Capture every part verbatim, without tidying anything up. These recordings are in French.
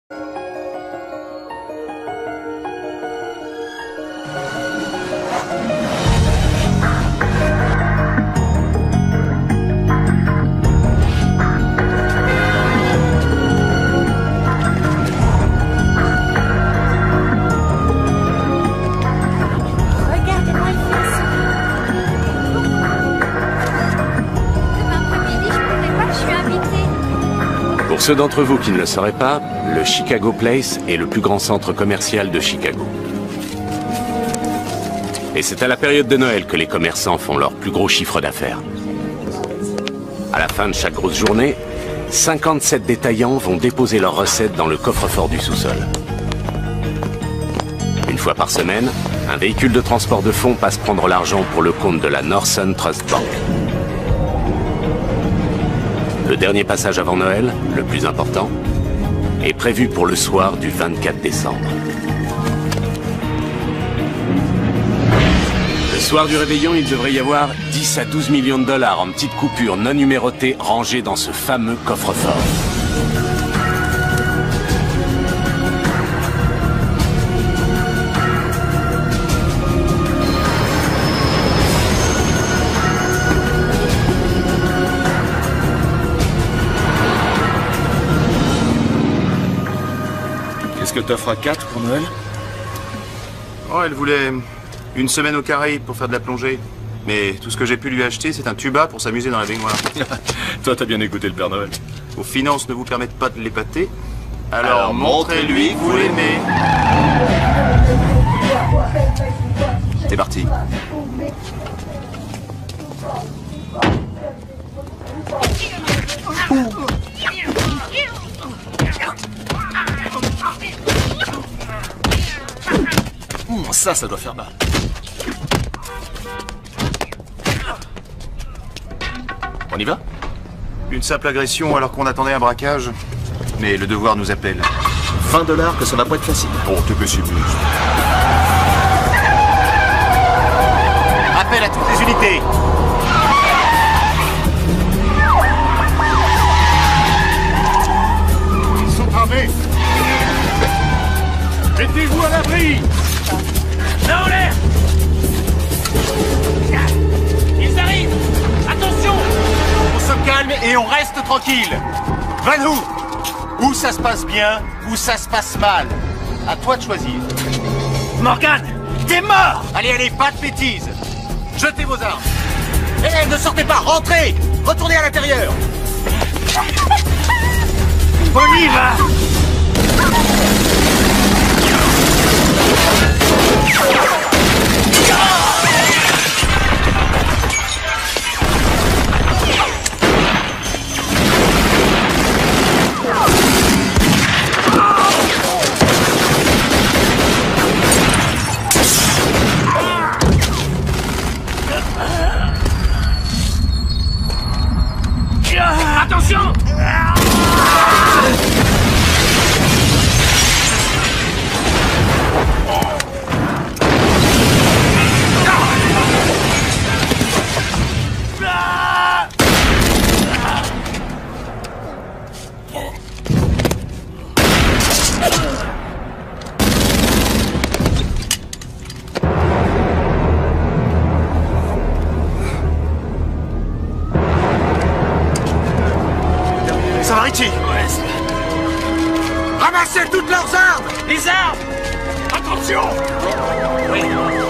Pour ceux d'entre vous qui ne le sauraient pas, le Chicago Place est le plus grand centre commercial de Chicago. Et c'est à la période de Noël que les commerçants font leur plus gros chiffre d'affaires. À la fin de chaque grosse journée, cinquante-sept détaillants vont déposer leurs recettes dans le coffre-fort du sous-sol. Une fois par semaine, un véhicule de transport de fonds passe prendre l'argent pour le compte de la Northern Trust Bank. Le dernier passage avant Noël, le plus important, est prévu pour le soir du vingt-quatre décembre. Le soir du réveillon, il devrait y avoir dix à douze millions de dollars en petites coupures non numérotées rangées dans ce fameux coffre-fort. Est-ce que t'offres à quatre pour Noël? Oh, elle voulait une semaine aux Caraïbes pour faire de la plongée. Mais tout ce que j'ai pu lui acheter, c'est un tuba pour s'amuser dans la baignoire. Toi, t'as bien écouté le Père Noël. Vos finances ne vous permettent pas de l'épater. Alors, Alors montrez-lui que vous l'aimez. C'est parti. Mmh, ça, ça doit faire mal. On y va? Une simple agression alors qu'on attendait un braquage. Mais le devoir nous appelle. vingt dollars que ça va pas être facile. Oh, t'es pessimiste. Appel à toutes les unités. Ils sont armés. Mettez-vous à l'abri. Là en l'air! Ils arrivent! Attention! On se calme et on reste tranquille. Vanou, où ça se passe bien, où ça se passe mal. À toi de choisir. Morgan! T'es mort! Allez, allez, pas de bêtises. Jetez vos armes. Eh, ne sortez pas, rentrez. Retournez à l'intérieur. On y va! Attention! Ça va, Richie? Ramassez toutes leurs armes. Les armes! Attention! Oui.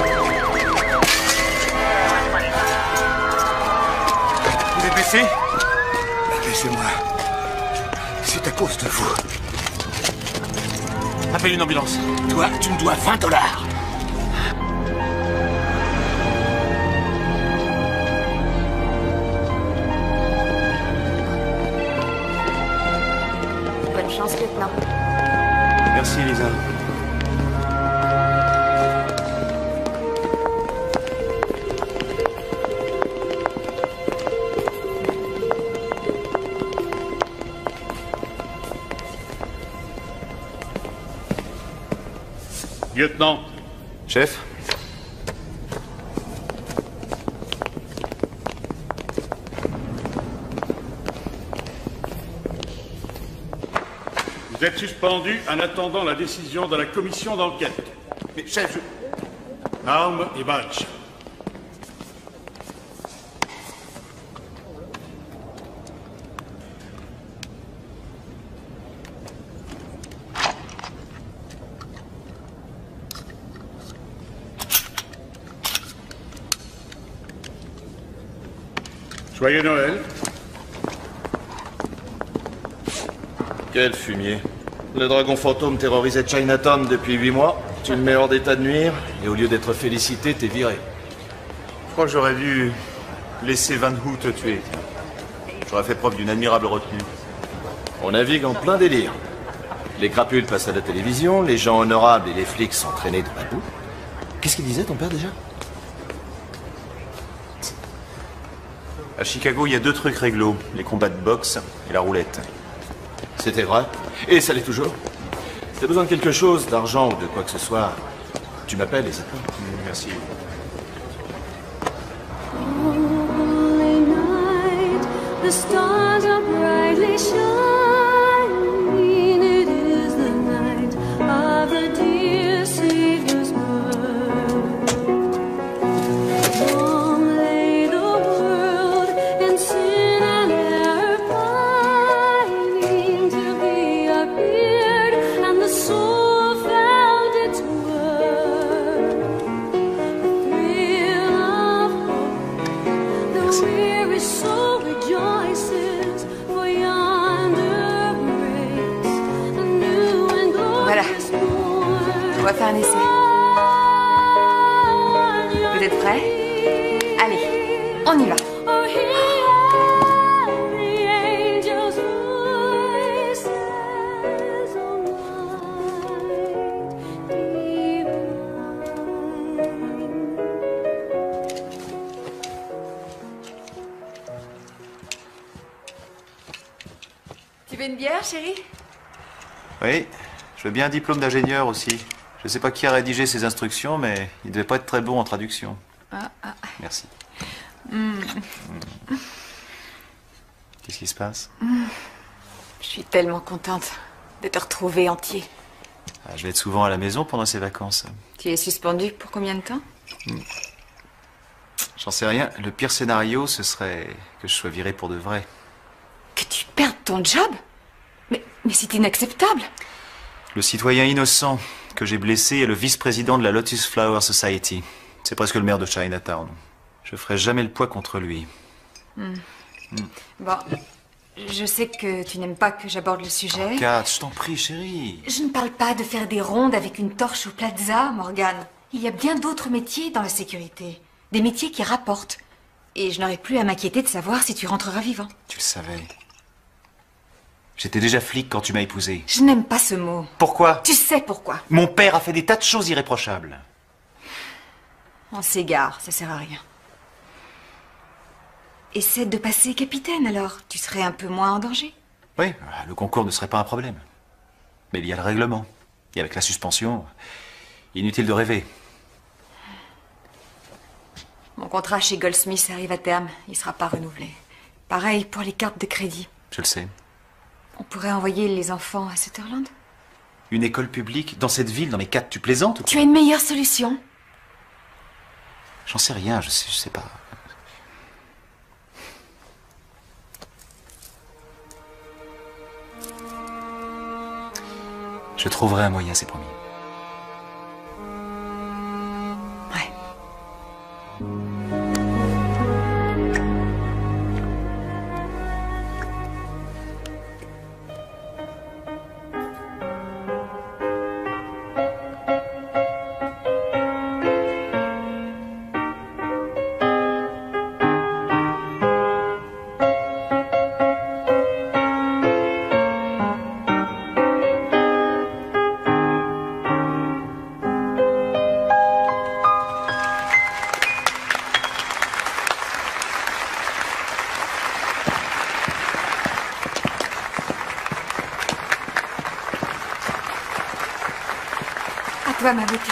Vous êtes blessé? Laissez-moi. C'est à cause de vous. Appelle une ambulance. Toi, tu me dois vingt dollars. Bonne chance, lieutenant. Merci, Elisa. Lieutenant. Chef? Vous êtes suspendu en attendant la décision de la commission d'enquête. Mais chef, je... Armes et badge. Joyeux Noël. Quel fumier. Le dragon fantôme terrorisait Chinatown depuis huit mois. Tu le mets hors d'état de nuire, et au lieu d'être félicité, t'es viré. Je crois que j'aurais dû laisser Van Hu te tuer. J'aurais fait preuve d'une admirable retenue. On navigue en plein délire. Les crapules passent à la télévision, les gens honorables et les flics sont traînés dans la boue. Qu'est-ce qu'il disait, ton père, déjà? À Chicago, il y a deux trucs réglo, les combats de boxe et la roulette. C'était vrai. Et ça l'est toujours. Si t'as besoin de quelque chose, d'argent ou de quoi que ce soit, tu m'appelles et c'est tout. Merci. Holy night, the stars are brightly shining. It is the night of the dear Savior's birth. Long lay the world in sin and error pining till He appeared and the soul found its worth. The thrill of hope, the weary soul rejoices, for yonder breaks a new and Voilà. glorious morn. On va faire un essai. Vous êtes prêts? Allez, on y va. Oh, hear the angels' voices, oh, night divine. Tu veux une bière, chérie? Oui, je veux bien un diplôme d'ingénieur aussi. Je sais pas qui a rédigé ces instructions, mais il devait pas être très bon en traduction. Ah, ah. Merci. Mm. Qu'est-ce qui se passe? Je suis tellement contente de te retrouver entier. Ah, je vais être souvent à la maison pendant ces vacances. Tu es suspendu pour combien de temps? J'en sais rien. Le pire scénario, ce serait que je sois viré pour de vrai. Que tu perdes ton job? Mais, mais c'est inacceptable. Le citoyen innocent que j'ai blessé est le vice-président de la Lotus Flower Society. C'est presque le maire de Chinatown. Je ferai jamais le poids contre lui. Bon, je sais que tu n'aimes pas que j'aborde le sujet. Kat, je t'en prie, chérie. Je ne parle pas de faire des rondes avec une torche au plaza, Morgane. Il y a bien d'autres métiers dans la sécurité. Des métiers qui rapportent. Et je n'aurai plus à m'inquiéter de savoir si tu rentreras vivant. Tu le savais. J'étais déjà flic quand tu m'as épousé. Je n'aime pas ce mot. Pourquoi? Tu sais pourquoi. Mon père a fait des tas de choses irréprochables. On s'égare, ça sert à rien. Essaie de passer capitaine alors. Tu serais un peu moins en danger. Oui, le concours ne serait pas un problème. Mais il y a le règlement. Et avec la suspension, inutile de rêver. Mon contrat chez Goldsmith arrive à terme. Il ne sera pas renouvelé. Pareil pour les cartes de crédit. Je le sais. On pourrait envoyer les enfants à Sutherland. Une école publique dans cette ville, dans mes quatre, tu plaisantes ou... Tu as une meilleure solution? J'en sais rien, je sais, je sais pas. Je trouverai un moyen, c'est promis. Ouais. À toi, ma beauté.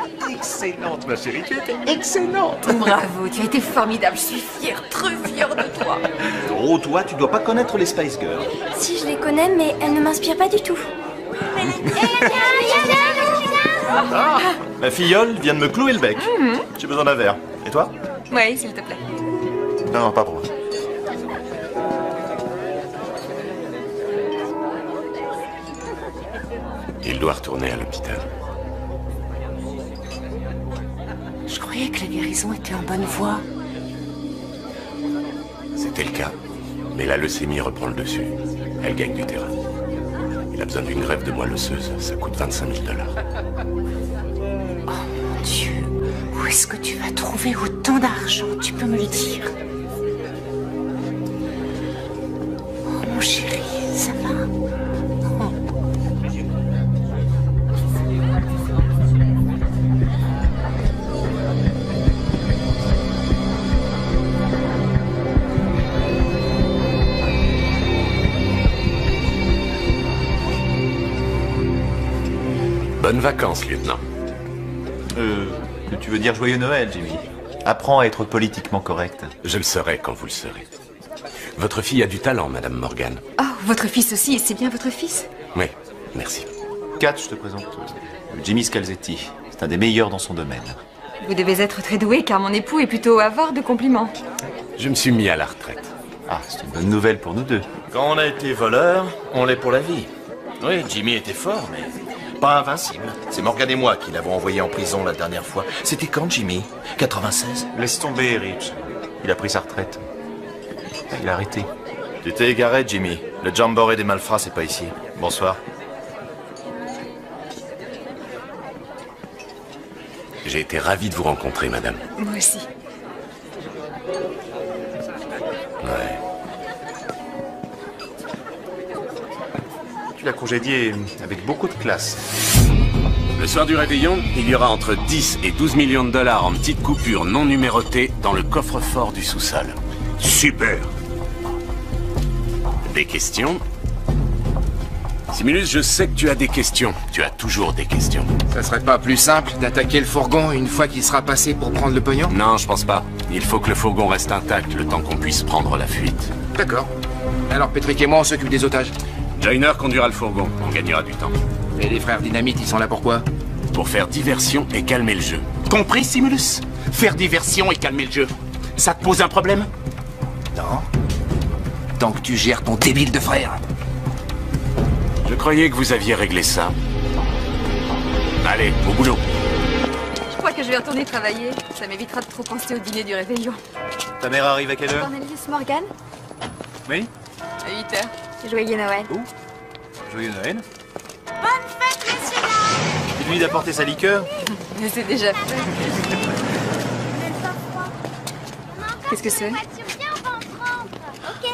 Excellente, ma chérie, tu étais excellente. Bravo, tu as été formidable. Je suis fière, très fière de toi. Oh, toi, tu dois pas connaître les Spice Girls. Si, je les connais, mais elles ne m'inspirent pas du tout. Ah, ma filleule vient de me clouer le bec. Mm-hmm. J'ai besoin d'un verre. Et toi? Oui, s'il te plaît. Non, pas pour moi. Il doit retourner à l'hôpital. Je croyais que la guérison était en bonne voie. C'était le cas. Mais la leucémie reprend le dessus. Elle gagne du terrain. Il a besoin d'une greffe de moelle osseuse. Ça coûte vingt-cinq mille dollars. Oh mon Dieu. Où est-ce que tu vas trouver autant d'argent? Tu peux me le dire? Oh mon chéri, ça va? Oh. Bonnes vacances, lieutenant. Euh, tu veux dire joyeux Noël, Jimmy? Apprends à être politiquement correct. Je le serai quand vous le serez. Votre fille a du talent, Madame Morgan. Oh, votre fils aussi, c'est bien votre fils? Oui, merci. Kat, je te présente euh, Jimmy Scalzetti. C'est un des meilleurs dans son domaine. Vous devez être très doué, car mon époux est plutôt avare de compliments. Je me suis mis à la retraite. Ah, c'est une bonne nouvelle pour nous deux. Quand on a été voleur, on l'est pour la vie. Oui, Jimmy était fort, mais pas invincible. C'est Morgan et moi qui l'avons envoyé en prison la dernière fois. C'était quand, Jimmy? quatre-vingt-seize? Laisse tomber, Rich. Il a pris sa retraite. Il a arrêté. Tu t'es égaré, Jimmy. Le jamboree des malfrats, c'est pas ici. Bonsoir. J'ai été ravi de vous rencontrer, madame. Moi aussi. Ouais. Tu l'as congédié avec beaucoup de classe. Le soir du réveillon, il y aura entre dix et douze millions de dollars en petites coupures non numérotées dans le coffre-fort du sous-sol. Super. Des questions? Simulus, je sais que tu as des questions. Tu as toujours des questions. Ça serait pas plus simple d'attaquer le fourgon une fois qu'il sera passé pour prendre le pognon? Non, je pense pas. Il faut que le fourgon reste intact le temps qu'on puisse prendre la fuite. D'accord. Alors Patrick et moi, on s'occupe des otages. Joyner conduira le fourgon. On gagnera du temps. Et les frères Dynamite, ils sont là pourquoi? Pour faire diversion et calmer le jeu. Compris, Simulus? Faire diversion et calmer le jeu. Ça te pose un problème? Non. Tant que tu gères ton débile de frère. Je croyais que vous aviez réglé ça. Allez, au boulot. Je crois que je vais retourner travailler. Ça m'évitera de trop penser au dîner du réveillon. Ta mère arrive à quelle heure? Cornelius Morgan? Oui. À huit heures. Joyeux Noël. Où? Joyeux Noël. Bonne fête, messieurs dames! Dis-lui d'apporter sa liqueur. Mais c'est déjà fait. Qu'est-ce que c'est? Ok.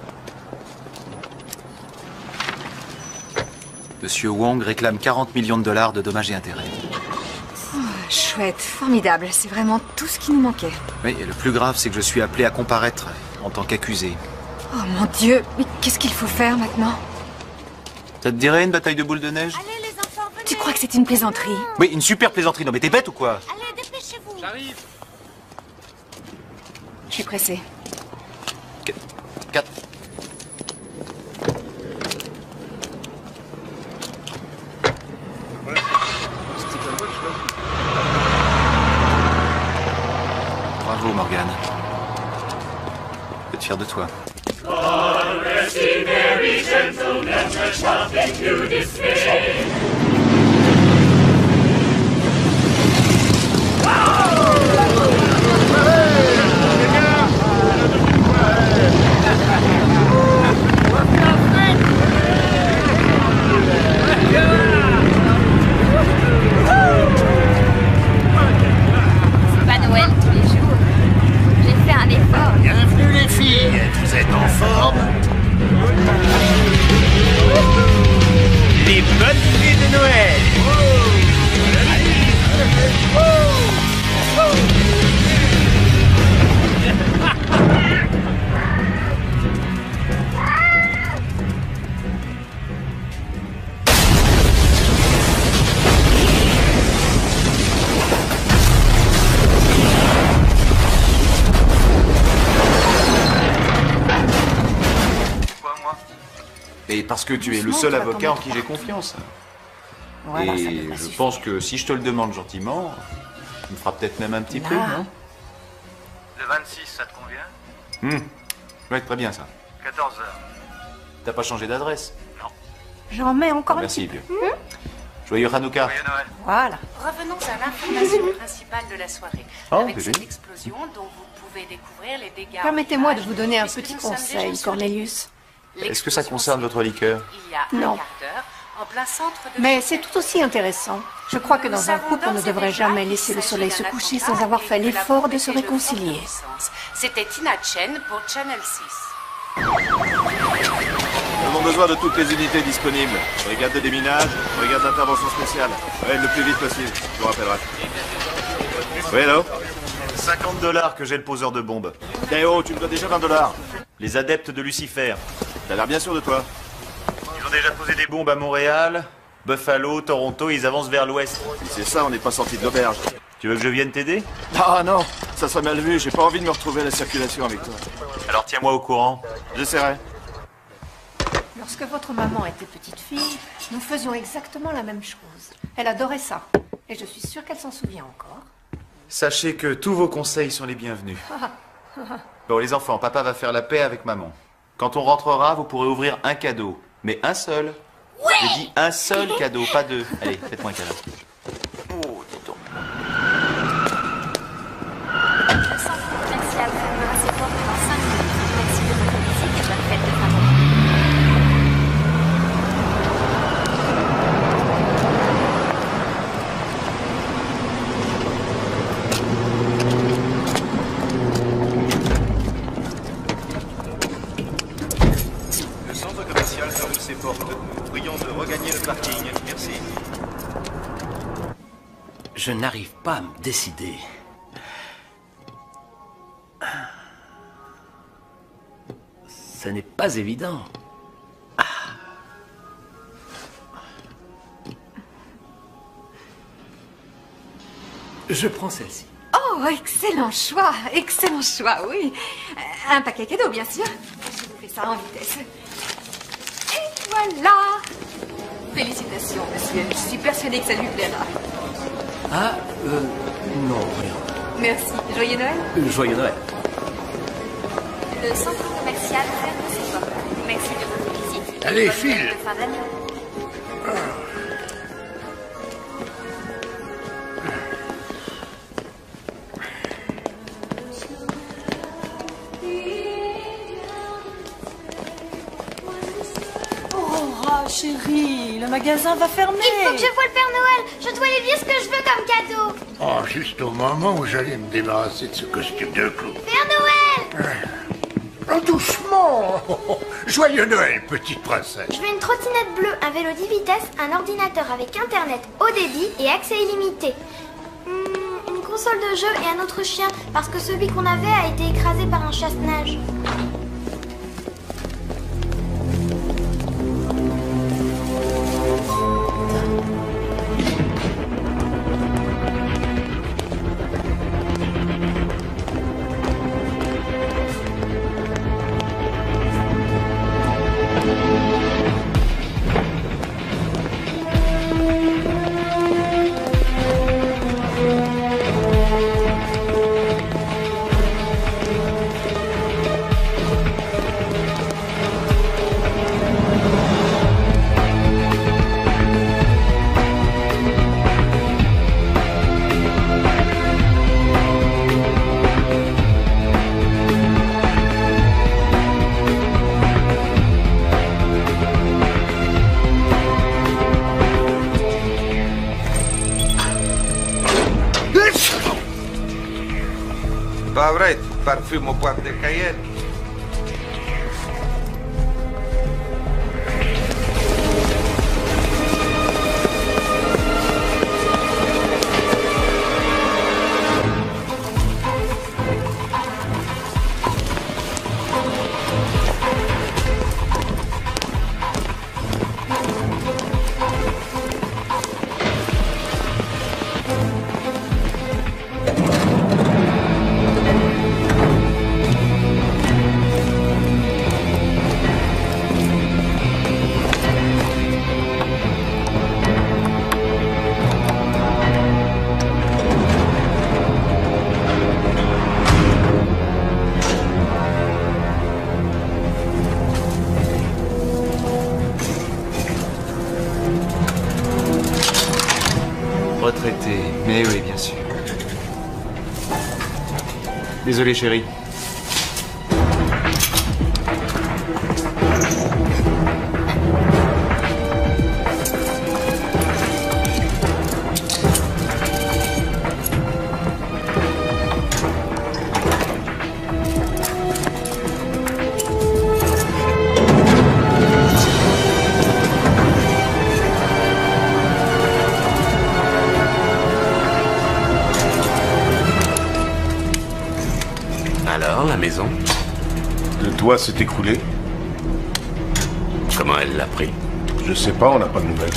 Monsieur Wong réclame quarante millions de dollars de dommages et intérêts. Oh, chouette, formidable. C'est vraiment tout ce qui nous manquait. Oui, et le plus grave, c'est que je suis appelé à comparaître en tant qu'accusé. Oh mon Dieu, mais qu'est-ce qu'il faut faire maintenant? Ça te dirait une bataille de boules de neige? Allez, les enfants, venez. Tu crois que c'est une plaisanterie? Oui, une super plaisanterie. Non, mais t'es bête ou quoi? Allez, dépêchez-vous. J'arrive. Je suis pressée. Quatre. Bravo, Morgan. Je suis fier de toi. C'est pas Noël tous les jours. J'ai fait un effort. Bienvenue, les filles. Vous êtes en forme? Les bonnes nuits de Et parce que tu es le Doucement, seul tu vas avocat en tomber qui j'ai confiance. Voilà, ça Et devrait je suffire. pense que si je te le demande gentiment, tu me feras peut-être même un petit peu, Là. non? Le vingt-six, ça te convient? Hum. Ouais, très bien ça. quatorze heures. T'as pas changé d'adresse? J'en mets encore un Merci, petit vieux. peu. Hmm. Joyeux Hanouka. Joyeux Noël. Voilà. Revenons à l'information principale de la soirée. Oh, Avec bébé. cette explosion dont vous pouvez découvrir les dégâts. Permettez-moi au de village, vous donner un puisque petit nous sommes conseil, déjà sur Cornelius. Est-ce que ça concerne votre liqueur? Il y a un Non. quart d'heure, en plein centre de Mais c'est tout aussi intéressant. Je crois que dans un couple, on ne devrait jamais laisser le soleil se coucher sans avoir fait l'effort de se réconcilier. C'était Tina Chen pour Channel six. Nous avons besoin de toutes les unités disponibles. Brigade de déminage, brigade d'intervention spéciale. Ouais, le plus vite possible, je vous rappellerai. Oui, allô? cinquante dollars que j'ai le poseur de bombes. Eh oh, tu me dois déjà vingt dollars. Les adeptes de Lucifer. T'as l'air bien sûr de toi. Ils ont déjà posé des bombes à Montréal, Buffalo, Toronto, ils avancent vers l'ouest. Si c'est ça, on n'est pas sorti de l'auberge. Tu veux que je vienne t'aider? Ah non, ça serait mal vu, j'ai pas envie de me retrouver à la circulation avec toi. Alors tiens-moi au courant. J'essaierai. Lorsque votre maman était petite fille, nous faisions exactement la même chose. Elle adorait ça. Et je suis sûre qu'elle s'en souvient encore. Sachez que tous vos conseils sont les bienvenus. Bon, les enfants, papa va faire la paix avec maman. Quand on rentrera, vous pourrez ouvrir un cadeau. Mais un seul. Oui. J'ai dit un seul cadeau, pas deux. Allez, faites-moi un câlin. Oh, dis donc. Le centre commercial fermera ses portes dans cinq minutes. Merci de votre visite et bonne fête de fin d'année. Le centre commercial ferme ses portes. Prions de regagner le parking. Merci. Je n'arrive pas à me décider. Ce n'est pas évident. Ah. Je prends celle-ci. Oh, excellent choix, excellent choix, oui. Euh, Un paquet cadeau, bien sûr. Je vous fais ça en vitesse. Et voilà. Félicitations, monsieur. Je suis persuadée que ça lui plaira. Ah, euh, non, rien. Merci. Joyeux Noël. Joyeux Noël. Le centre commercial ferme ses portes. Merci de votre visite. Allez, Bonne file. fête de fin d'année. Oh, chérie, le magasin va fermer. Il faut que je voie le Père Noël. Je dois lui dire ce que je veux comme cadeau. Oh, juste au moment où j'allais me débarrasser de ce costume de clown. Père Noël. Oh, doucement. Joyeux Noël, petite princesse. Je veux une trottinette bleue, un vélo dix vitesses, un ordinateur avec internet haut débit et accès illimité. Hmm, une console de jeu et un autre chien, parce que celui qu'on avait a été écrasé par un chasse-neige. Pas vrai, parfume au poivre de Cayenne. Désolé, chérie. Alors, la maison? Le toit s'est écroulé. Comment elle l'a pris? Je sais pas, on n'a pas de nouvelles.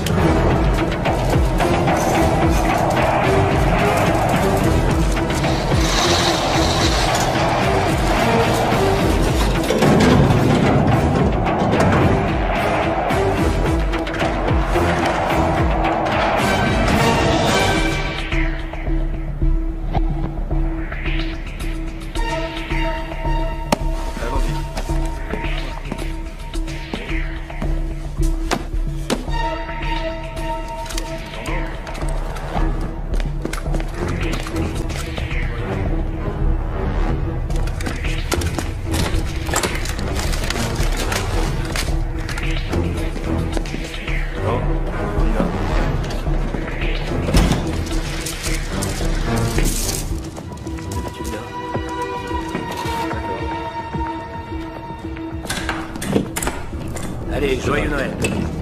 Allez, joyeux Noël.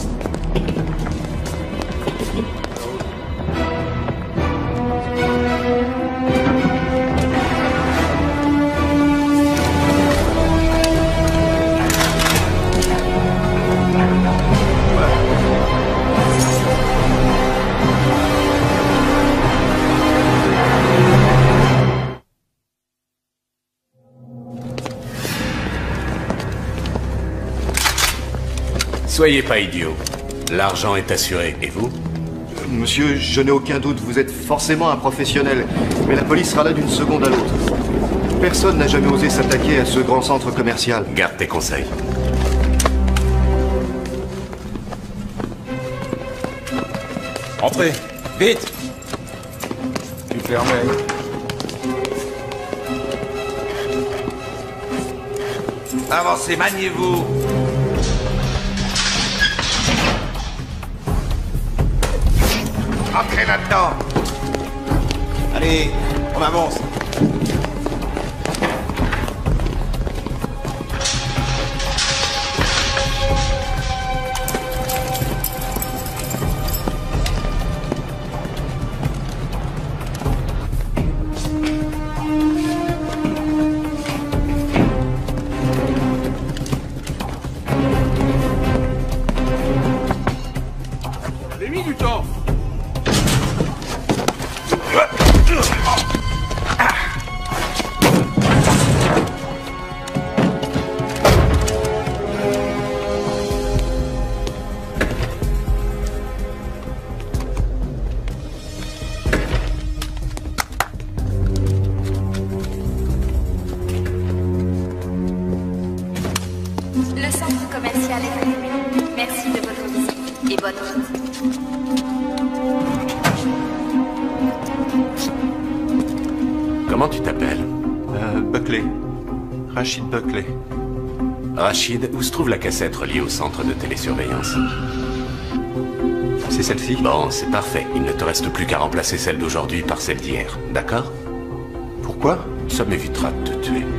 Soyez pas idiot. L'argent est assuré. Et vous? Monsieur, je n'ai aucun doute, vous êtes forcément un professionnel. Mais la police sera là d'une seconde à l'autre. Personne n'a jamais osé s'attaquer à ce grand centre commercial. Garde tes conseils. Entrez, vite. Tu fermes. Avancez, maniez-vous. Entrez là-dedans. Allez, on avance. J'ai mis du temps. Le centre commercial est fermé. Merci de votre visite et bonne route. Comment tu t'appelles? Euh, Buckley. Rachid Buckley. Rachid, où se trouve la cassette reliée au centre de télésurveillance? C'est celle-ci? Bon, c'est parfait. Il ne te reste plus qu'à remplacer celle d'aujourd'hui par celle d'hier. D'accord? Pourquoi? Ça m'évitera de te tuer.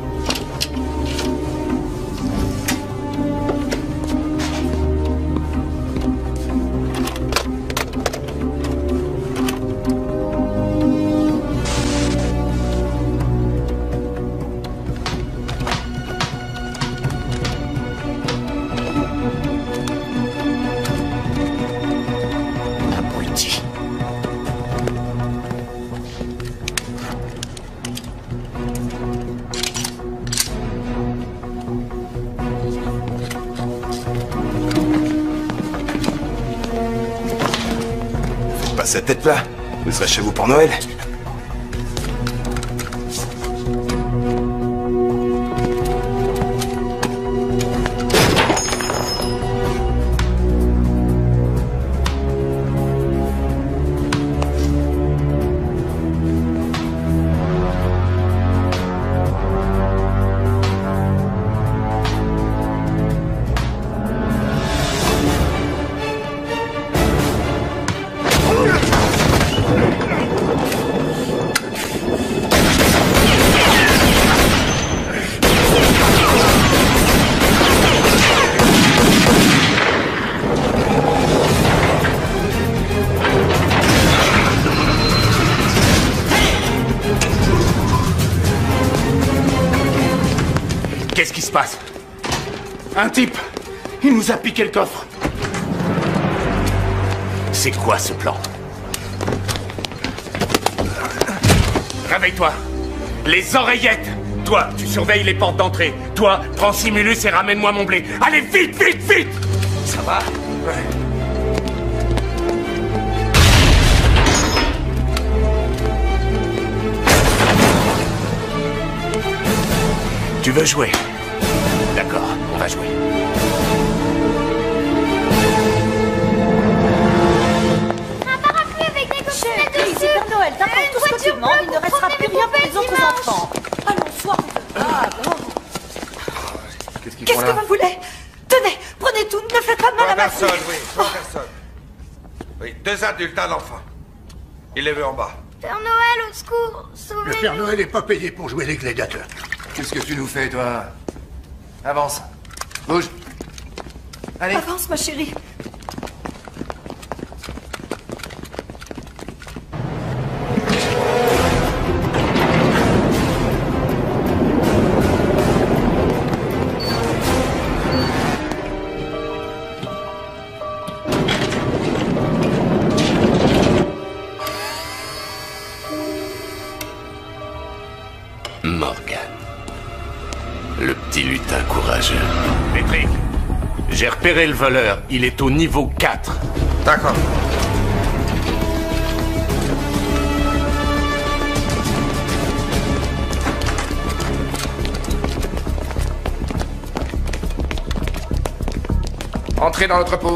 Abruti. Faites pas cette tête-là. Vous serez chez vous pour Noël. Qu'est-ce qui se passe? Un type, il nous a piqué le coffre. C'est quoi ce plan? Réveille-toi. Les oreillettes. Toi, tu surveilles les portes d'entrée. Toi, prends Simulus et ramène-moi mon blé. Allez, vite, vite, vite! Ça va? Ouais. Tu veux jouer? D'accord, on va jouer. Un parapluie avec des coquinettes Chérie, dessus. c'est Père Noël, t'apportes Une tout ce que tu voiture demandes, il bleue ne pour restera promener plus mes rien pour poupées les autres dimanche. enfants. Allons, sois Ah, bon. Qu'est-ce qu'ils Qu'est-ce font que là? vous voulez? Tenez, prenez tout, ne faites pas de mal Trois à ma fille. personnes, oui, trois personnes. Oui, deux adultes, un enfant. Il est vu en bas. Père Noël, au secours, Le sauvez-nous. Père Noël n'est pas payé pour jouer les gladiateurs. Qu'est-ce que tu nous fais, toi? Avance. Bouge. Allez. Avance, ma chérie. Morgan. Le petit lutin courageux. Patrick, j'ai repéré le voleur. Il est au niveau quatre. D'accord. Entrez dans l'entrepôt.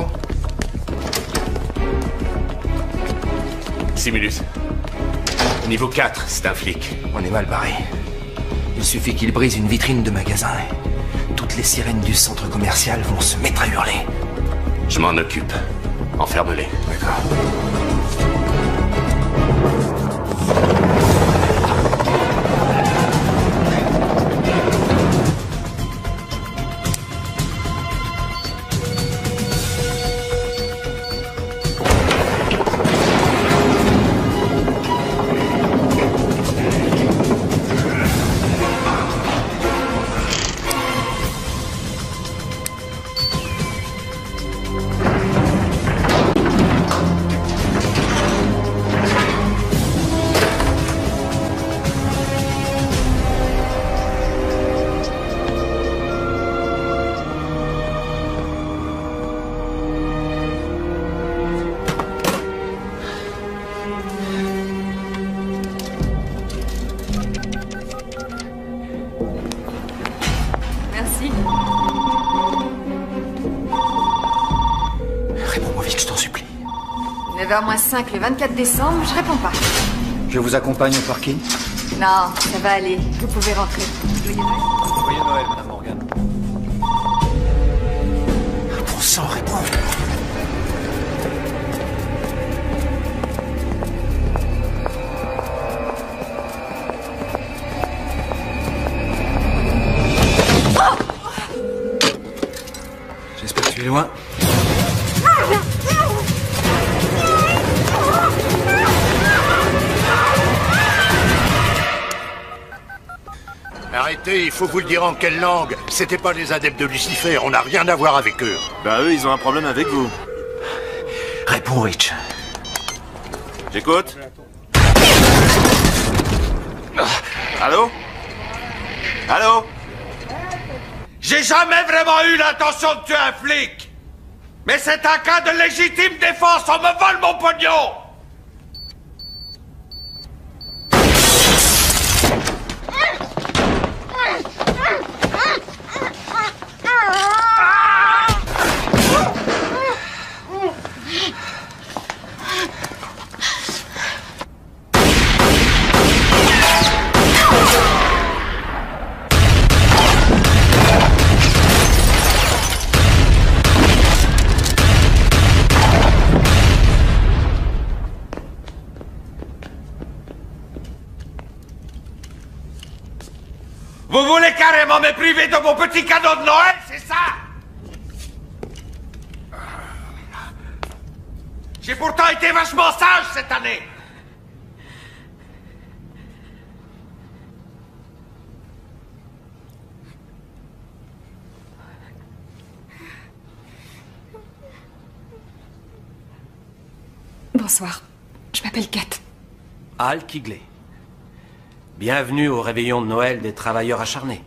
Simulus. Niveau quatre, c'est un flic. On est mal barré. Il suffit qu'il brise une vitrine de magasin et toutes les sirènes du centre commercial vont se mettre à hurler. Je m'en occupe. Enferme-les. D'accord. Merci. Réponds-moi vite, je t'en supplie. neuf heures moins cinq le vingt-quatre décembre, je réponds pas. Je vous accompagne au parking? Non, ça va aller. Vous pouvez rentrer. Joyeux Noël. Joyeux Noël, Madame Morgan. Bon sang, réponds. J'espère que tu es loin. Arrêtez, il faut vous le dire en quelle langue. C'était pas les adeptes de Lucifer, on n'a rien à voir avec eux. Bah eux, ils ont un problème avec vous. Réponds, Rich. J'écoute. Allô? Allô? J'ai jamais vraiment eu l'intention de tuer un flic. Mais c'est un cas de légitime défense, on me vole mon pognon. Vous voulez carrément me priver de mon petit cadeau de Noël, c'est ça? J'ai pourtant été vachement sage cette année. Bonsoir. Je m'appelle Kat. Al Kigley. Bienvenue au réveillon de Noël des travailleurs acharnés.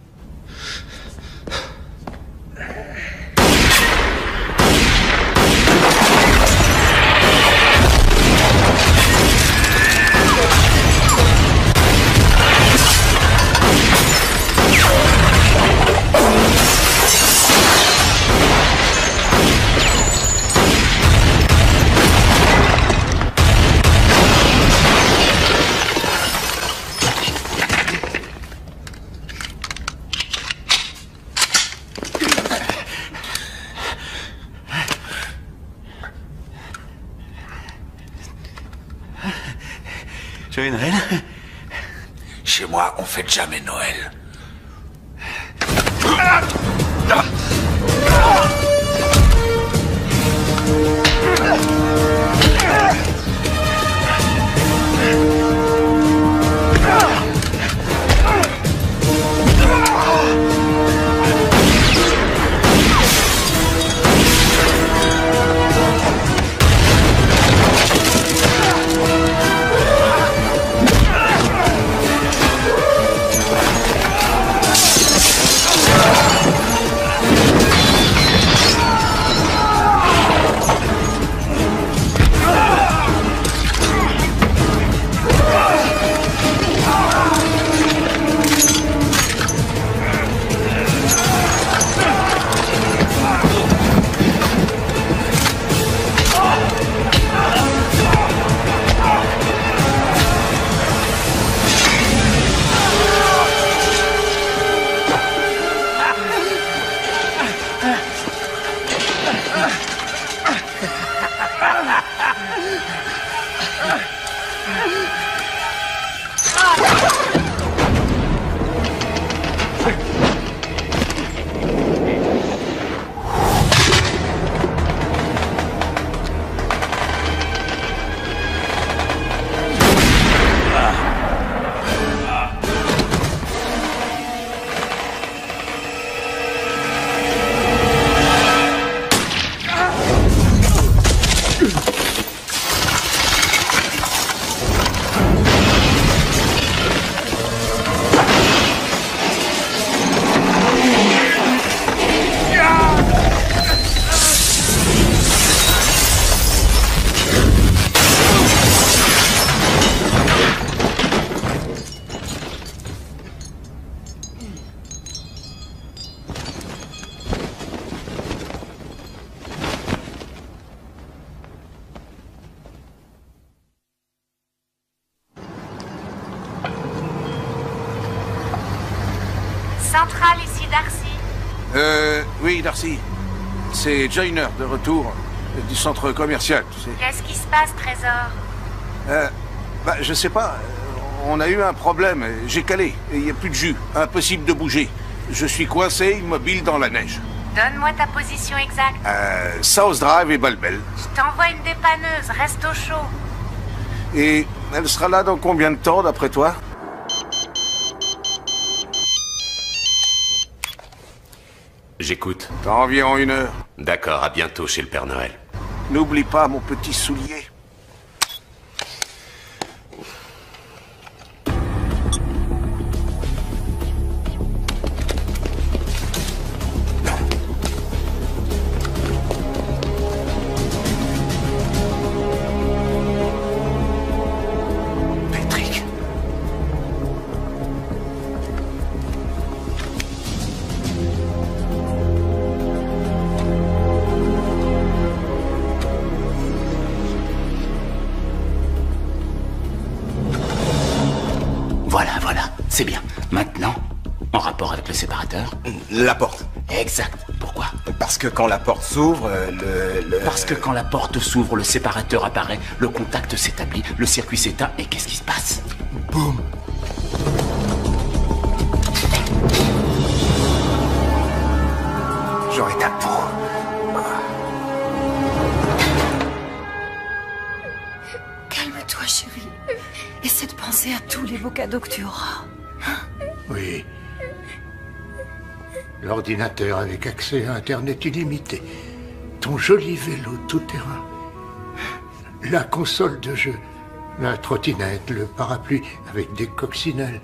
Joyeux Noël. Chez moi, on fête jamais Noël. Centrale, ici Darcy. Euh, oui, Darcy. C'est Joyner, de retour du centre commercial, tu sais. Qu'est-ce qui se passe, Trésor? Euh, bah, je sais pas. On a eu un problème. J'ai calé. Il n'y a plus de jus. Impossible de bouger. Je suis coincé, immobile dans la neige. Donne-moi ta position exacte. Euh, South Drive et Balbel. Je t'envoie une dépanneuse, reste au chaud. Et elle sera là dans combien de temps, d'après toi? J'écoute. Dans environ une heure. D'accord, à bientôt chez le Père Noël. N'oublie pas mon petit soulier. Patrick. Voilà, voilà, c'est bien. Maintenant, en rapport avec le séparateur. La porte. Exact. Pourquoi? Parce que quand la porte s'ouvre, le, le... Parce que quand la porte s'ouvre, le séparateur apparaît, le contact s'établit, le circuit s'éteint, et qu'est-ce qui se passe? Boum. J'aurai ta peau. Calme-toi, chérie. Essaie de penser à tous les beaux cadeaux que tu auras. Oui. L'ordinateur avec accès à Internet illimité. Ton joli vélo tout-terrain. La console de jeu, la trottinette, le parapluie avec des coccinelles.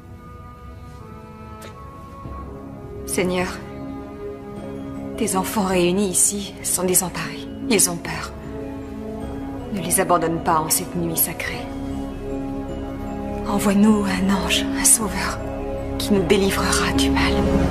Seigneur, tes enfants réunis ici sont désemparés. Ils ont peur. Ne les abandonne pas en cette nuit sacrée. Envoie-nous un ange, un sauveur, qui nous délivrera du mal.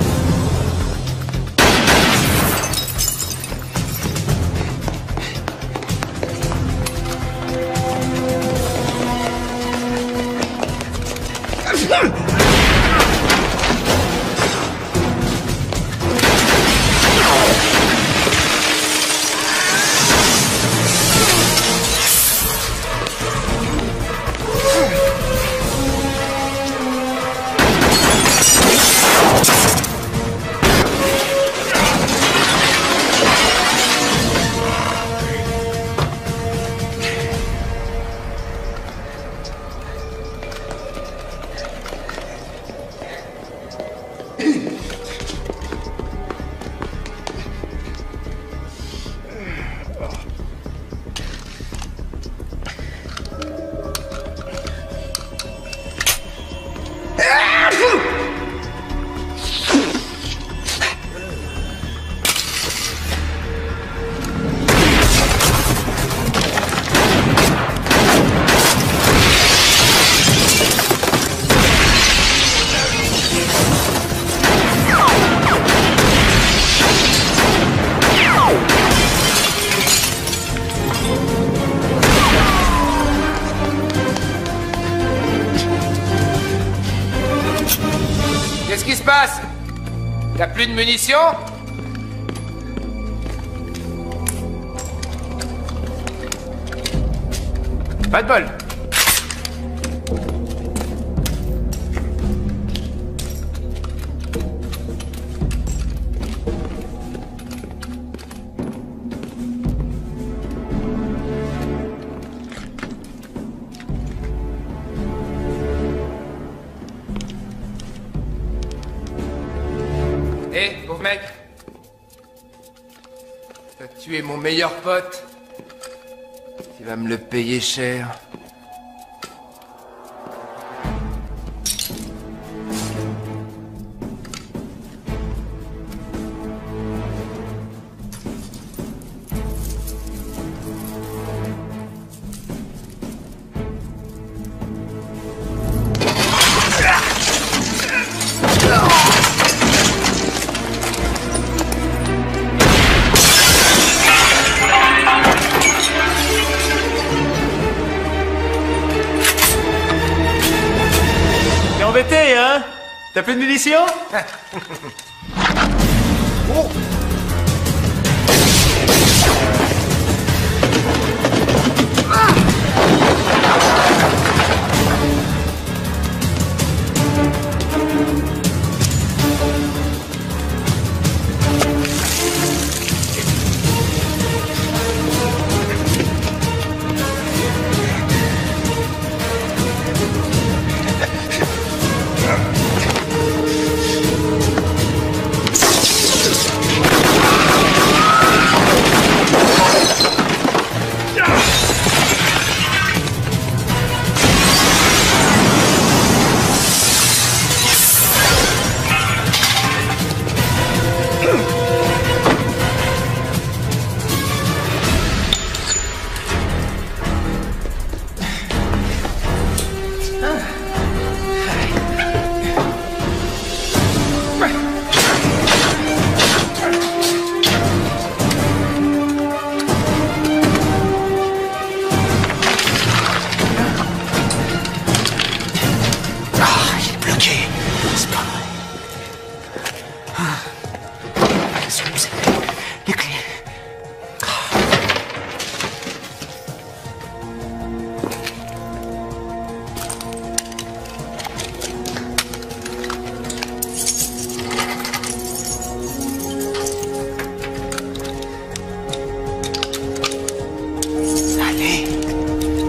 Qu'est-ce qui se passe? T'as plus de munitions? Pas de bol. Hé, pauvre mec. T'as tué mon meilleur pote. Tu vas me le payer cher. T'es embêté, hein? T'as plus de munitions? Oh.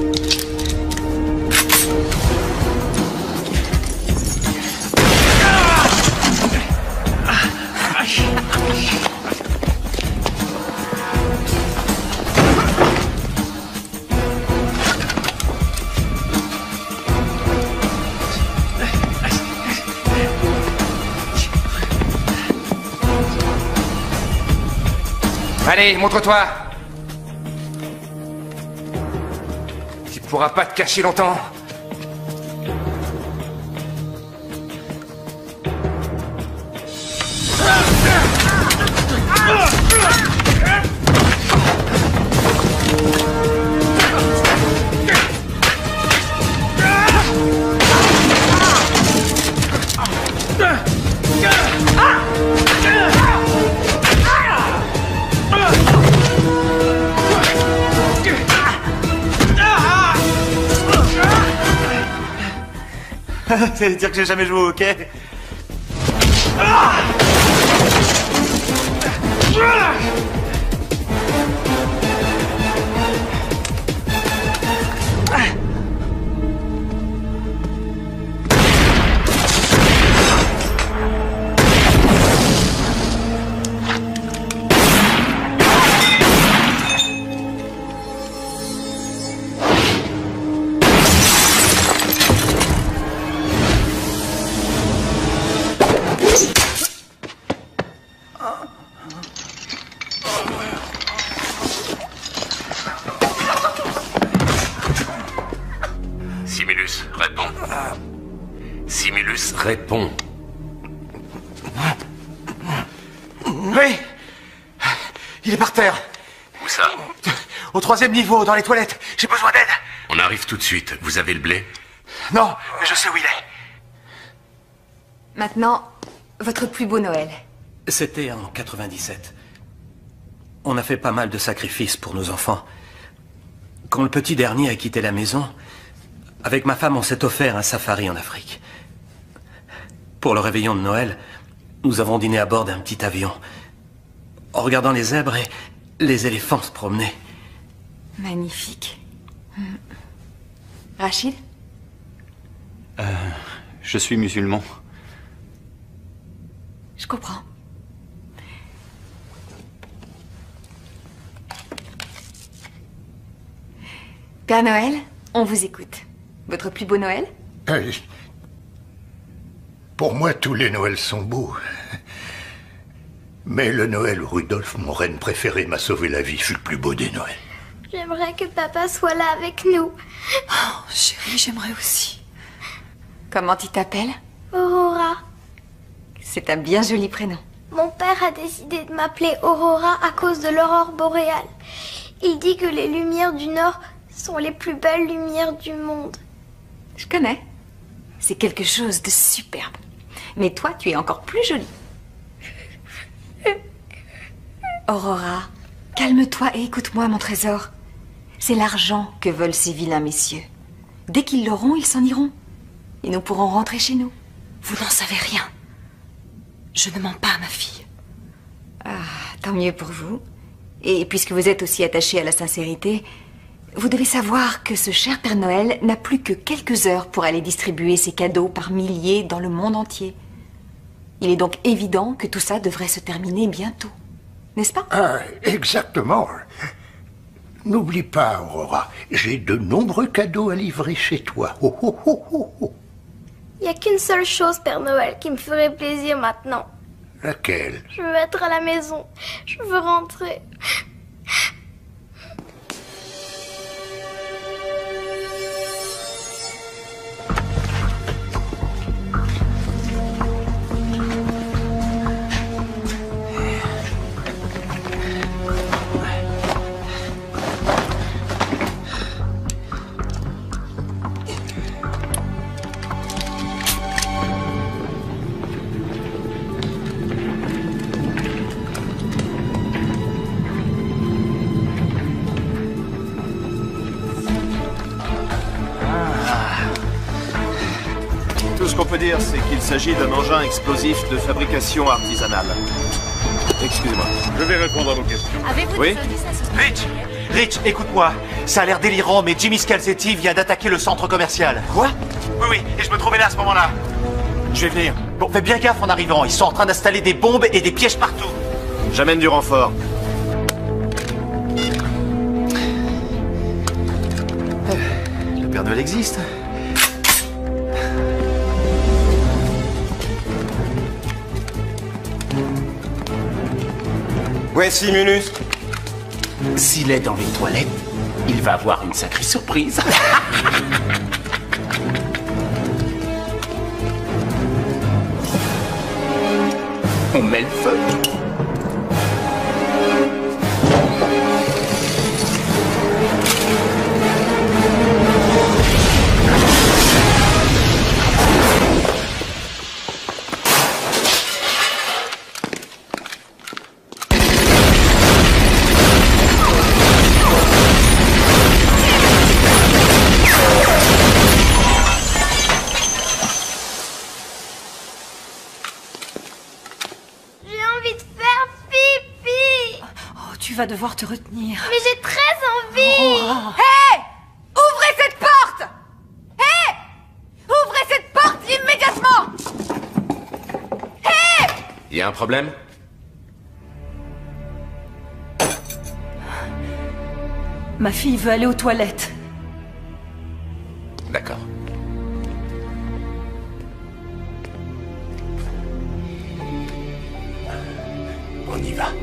Ah! Allez, montre-toi. Tu pourras pas te cacher longtemps. Ça veut dire que j'ai jamais joué au hockey. Simulus, réponds. Simulus, réponds. Oui. Il est par terre. Où ça? Au troisième niveau, dans les toilettes. J'ai besoin d'aide. On arrive tout de suite. Vous avez le blé? Non, mais je sais où il est. Maintenant, votre plus beau Noël. C'était en quatre-vingt-dix-sept. On a fait pas mal de sacrifices pour nos enfants. Quand le petit dernier a quitté la maison, avec ma femme, on s'est offert un safari en Afrique. Pour le réveillon de Noël, nous avons dîné à bord d'un petit avion, en regardant les zèbres et les éléphants se promener. Magnifique. Hmm. Rachid? Euh, je suis musulman. Je comprends. Père Noël, on vous écoute. Votre plus beau Noël? Euh, Pour moi, tous les Noëls sont beaux. Mais le Noël où Rudolf, mon reine préféré, m'a sauvé la vie, fut le plus beau des Noëls. J'aimerais que papa soit là avec nous. Oh, chérie, j'aimerais aussi. Comment tu t'appelles? Aurora. C'est un bien joli prénom. Mon père a décidé de m'appeler Aurora à cause de l'aurore boréale. Il dit que les lumières du Nord sont les plus belles lumières du monde. Je connais. C'est quelque chose de superbe. Mais toi, tu es encore plus jolie. Aurora, calme-toi et écoute-moi, mon trésor. C'est l'argent que veulent ces vilains messieurs. Dès qu'ils l'auront, ils s'en iront. Et nous pourrons rentrer chez nous. Vous n'en savez rien. Je ne mens pas à ma fille. Ah, tant mieux pour vous. Et puisque vous êtes aussi attaché à la sincérité, vous devez savoir que ce cher Père Noël n'a plus que quelques heures pour aller distribuer ses cadeaux par milliers dans le monde entier. Il est donc évident que tout ça devrait se terminer bientôt. N'est-ce pas? Ah, exactement. N'oublie pas, Aurora, j'ai de nombreux cadeaux à livrer chez toi. Oh, oh, oh, oh, oh. Il n'y a qu'une seule chose, Père Noël, qui me ferait plaisir maintenant. Laquelle? Je veux être à la maison. Je veux rentrer. Tout ce qu'on peut dire, c'est qu'il s'agit d'un engin explosif de fabrication artisanale. Excusez-moi. Je vais répondre à vos questions. Avez-vous Oui des indices à ce Rich, Rich, écoute-moi. Ça a l'air délirant, mais Jimmy Scalzetti vient d'attaquer le centre commercial. Quoi? Oui, oui, et je me trouvais là à ce moment-là. Je vais venir. Bon, fais bien gaffe en arrivant. Ils sont en train d'installer des bombes et des pièges partout. J'amène du renfort. Le Père Noël existe. Ouais, Simulus. S'il est dans les toilettes, il va avoir une sacrée surprise. On met le feu. Tu vas devoir te retenir. Mais j'ai très envie. Oh. Hé! Ouvrez cette porte! Hé! Ouvrez cette porte immédiatement! Hé! Y a un problème? Ma fille veut aller aux toilettes. D'accord. On y va.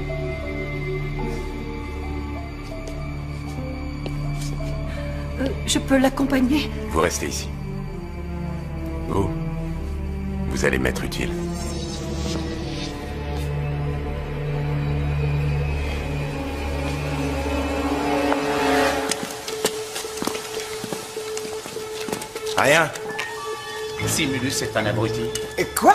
Euh, je peux l'accompagner? Vous restez ici. Vous, vous allez m'être utile. Rien. Simulus est un abruti. Et quoi?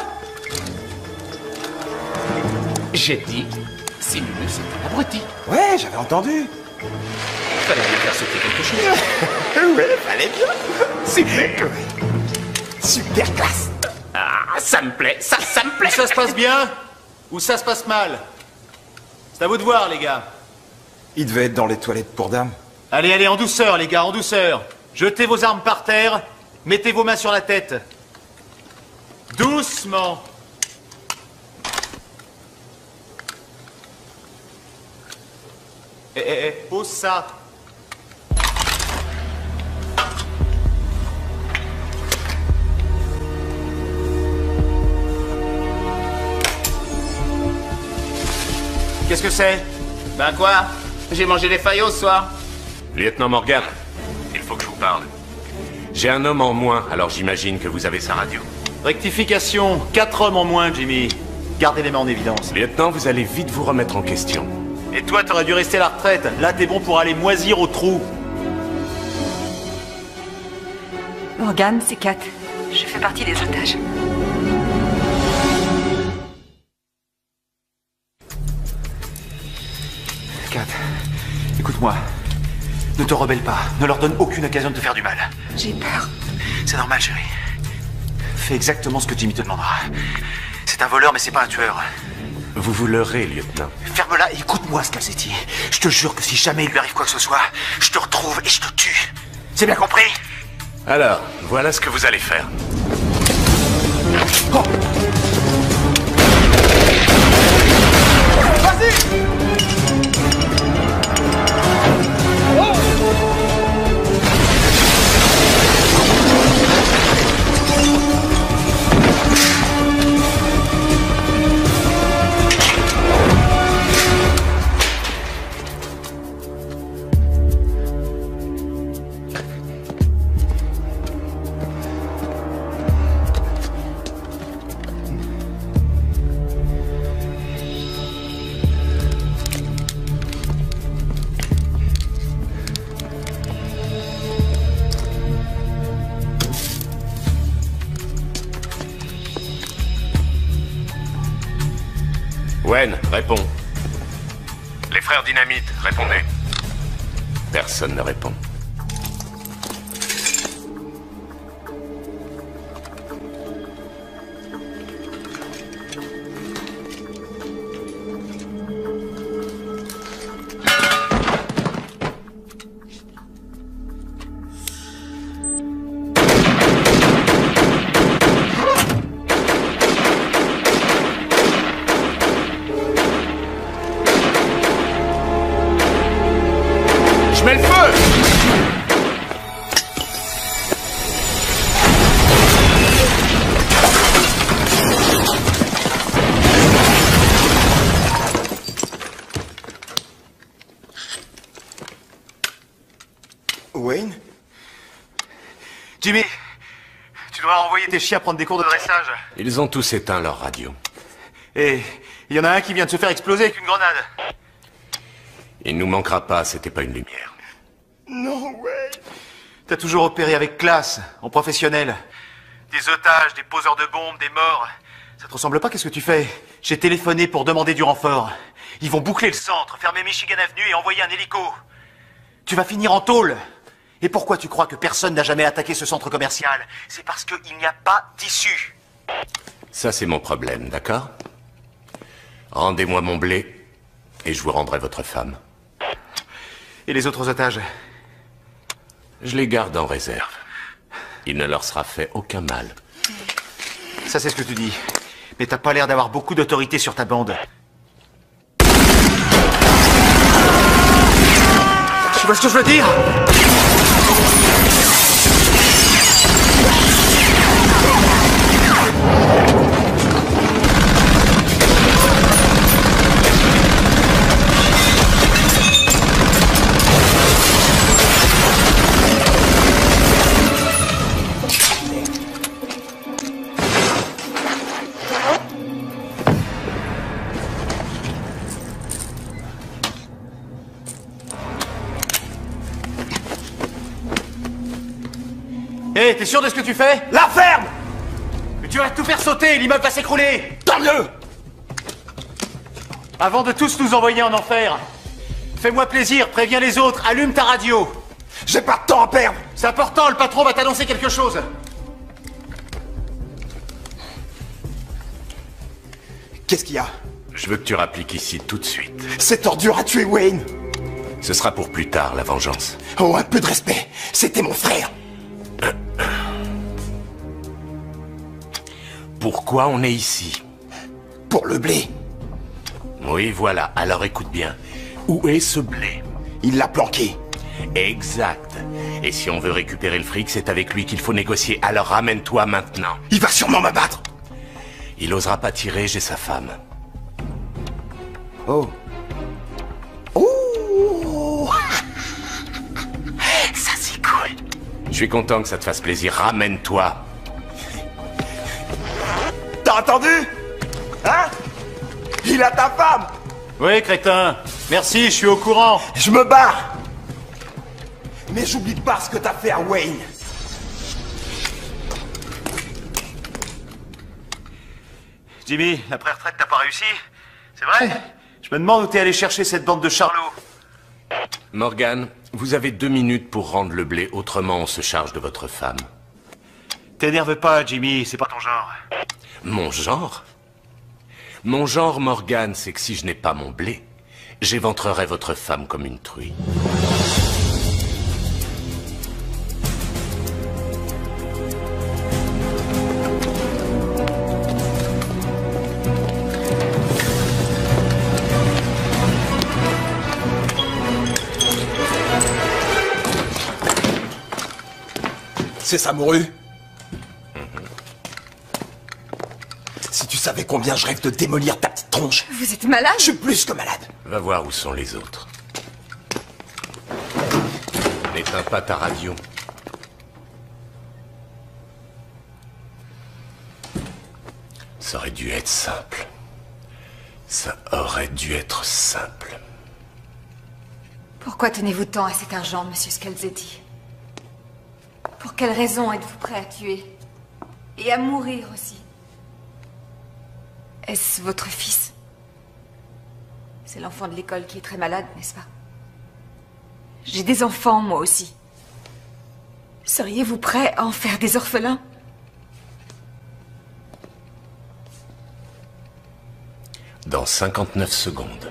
J'ai dit, Simulus est un abruti. Ouais, j'avais entendu. Fallait bien faire sauter quelque chose. Ouais, fallait bien. Super. Super classe. Ah, ça me plaît, ça, ça me plaît. Ça se passe bien ou ça se passe mal? C'est à vous de voir, les gars. Il devait être dans les toilettes pour dames. Allez, allez, en douceur, les gars, en douceur. Jetez vos armes par terre. Mettez vos mains sur la tête. Doucement. Eh, eh, eh, pose ça. Qu'est-ce que c'est? Ben quoi? J'ai mangé des faillots ce soir. Lieutenant Morgan, il faut que je vous parle. J'ai un homme en moins, alors j'imagine que vous avez sa radio. Rectification. Quatre hommes en moins, Jimmy. Gardez les mains en évidence. Lieutenant, vous allez vite vous remettre en question. Et toi, t'aurais dû rester à la retraite. Là, t'es bon pour aller moisir au trou. Morgan, c'est Kat. Je fais partie des otages. Kat, écoute-moi. Ne te rebelle pas. Ne leur donne aucune occasion de te faire du mal. J'ai peur. C'est normal, chérie. Fais exactement ce que Jimmy te demandera. C'est un voleur, mais c'est pas un tueur. Vous vous leurrez, lieutenant. Ferme-la et écoute-moi, Scalzetti. Je te jure que si jamais il lui arrive quoi que ce soit, je te retrouve et je te tue. C'est bien compris? Alors, voilà ce que vous allez faire. Oh. Vas-y! Wen, réponds. Les frères Dynamite, répondez. Personne ne répond. Je mets le feu! envoyé tes chiens prendre des cours de dressage. Ils ont tous éteint leur radio. Et il y en a un qui vient de se faire exploser avec une grenade. Il nous manquera pas, c'était pas une lumière. Non, ouais. T'as toujours opéré avec classe, en professionnel. Des otages, des poseurs de bombes, des morts. Ça te ressemble pas, qu'est-ce que tu fais? J'ai téléphoné pour demander du renfort. Ils vont boucler le centre, fermer Michigan Avenue et envoyer un hélico. Tu vas finir en tôle. Et pourquoi tu crois que personne n'a jamais attaqué ce centre commercial? C'est parce qu'il n'y a pas d'issue. Ça, c'est mon problème, d'accord? Rendez-moi mon blé, et je vous rendrai votre femme. Et les autres otages? Je les garde en réserve. Il ne leur sera fait aucun mal. Ça, c'est ce que tu dis. Mais t'as pas l'air d'avoir beaucoup d'autorité sur ta bande. Tu vois ce que je veux dire? Hé, hey, t'es sûr de ce que tu fais? La ferme! Mais tu vas tout faire sauter, l'immeuble va s'écrouler! Tant mieux! Avant de tous nous envoyer en enfer, fais-moi plaisir, préviens les autres, allume ta radio! J'ai pas de temps à perdre! C'est important, le patron va t'annoncer quelque chose! Qu'est-ce qu'il y a? Je veux que tu rappliques ici tout de suite. Cette ordure a tué Wayne! Ce sera pour plus tard, la vengeance. Oh, un peu de respect! C'était mon frère! Pourquoi on est ici? Pour le blé. Oui, voilà. Alors écoute bien. Où est ce blé? Il l'a planqué. Exact. Et si on veut récupérer le fric, c'est avec lui qu'il faut négocier. Alors ramène-toi maintenant. Il va sûrement m'abattre. Il osera pas tirer, j'ai sa femme. Oh. Oh. Ça c'est cool. Je suis content que ça te fasse plaisir. Ramène-toi. T'as entendu? Hein? Il a ta femme! Oui, crétin. Merci, je suis au courant. Je me barre! Mais j'oublie pas ce que t'as fait à Wayne. Jimmy, la pré-retraite t'as pas réussi? C'est vrai? Je me demande où t'es allé chercher cette bande de charlots. Morgan, vous avez deux minutes pour rendre le blé, autrement on se charge de votre femme. T'énerve pas, Jimmy, c'est pas ton genre. Mon genre? Mon genre, Morgan, c'est que si je n'ai pas mon blé, j'éventrerai votre femme comme une truie. C'est ça, Mouru? Si tu savais combien je rêve de démolir ta petite tronche. Vous êtes malade? Je suis plus que malade. Va voir où sont les autres. N'éteins pas ta radio. Ça aurait dû être simple. Ça aurait dû être simple. Pourquoi tenez-vous tant à cet argent, monsieur Scalzetti? Pour quelle raison êtes-vous prêt à tuer? Et à mourir aussi? Est-ce votre fils? C'est l'enfant de l'école qui est très malade, n'est-ce pas? J'ai des enfants, moi aussi. Seriez-vous prêt à en faire des orphelins? Dans cinquante-neuf secondes.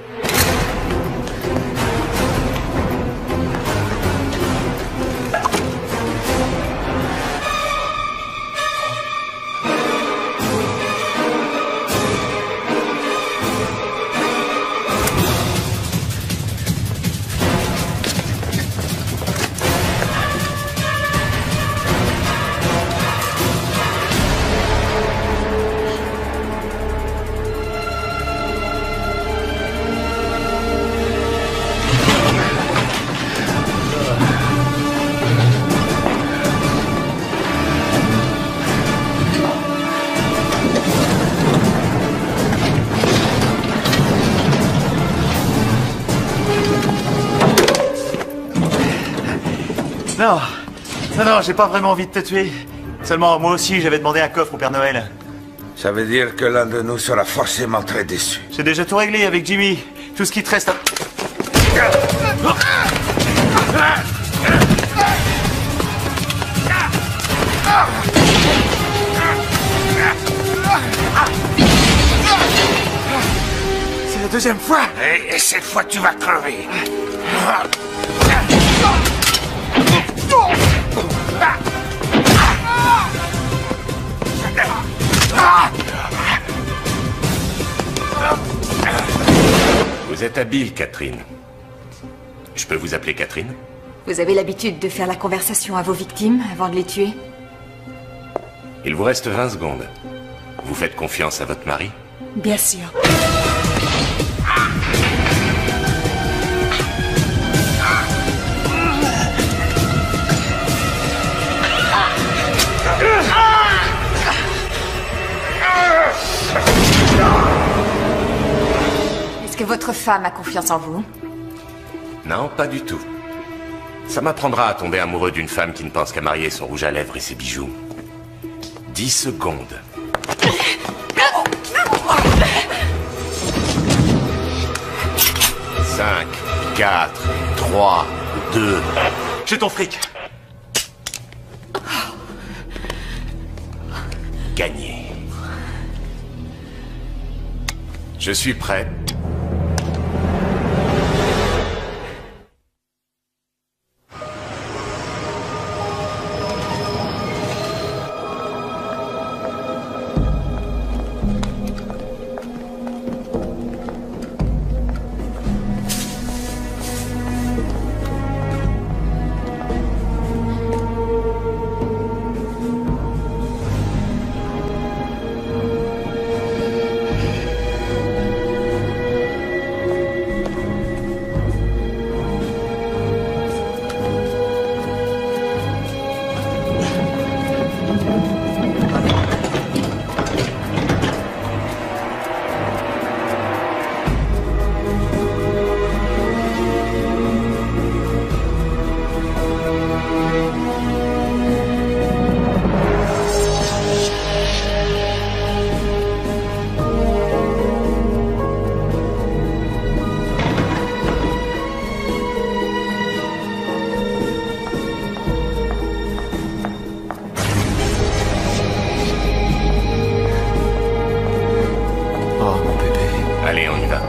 Non, non, non, j'ai pas vraiment envie de te tuer. Seulement, moi aussi, j'avais demandé un coffre au Père Noël. Ça veut dire que l'un de nous sera forcément très déçu. J'ai déjà tout réglé avec Jimmy. Tout ce qui te reste à... C'est la deuxième fois. Et, et cette fois, tu vas crever. Vous êtes habile, Catherine. Je peux vous appeler Catherine? Vous avez l'habitude de faire la conversation à vos victimes avant de les tuer? Il vous reste vingt secondes. Vous faites confiance à votre mari? Bien sûr. Est-ce que votre femme a confiance en vous? Non, pas du tout. Ça m'apprendra à tomber amoureux d'une femme qui ne pense qu'à marier son rouge à lèvres et ses bijoux. Dix secondes. Cinq, quatre, trois, deux... J'ai ton fric. Gagné. Je suis prêt. Allez, on y va.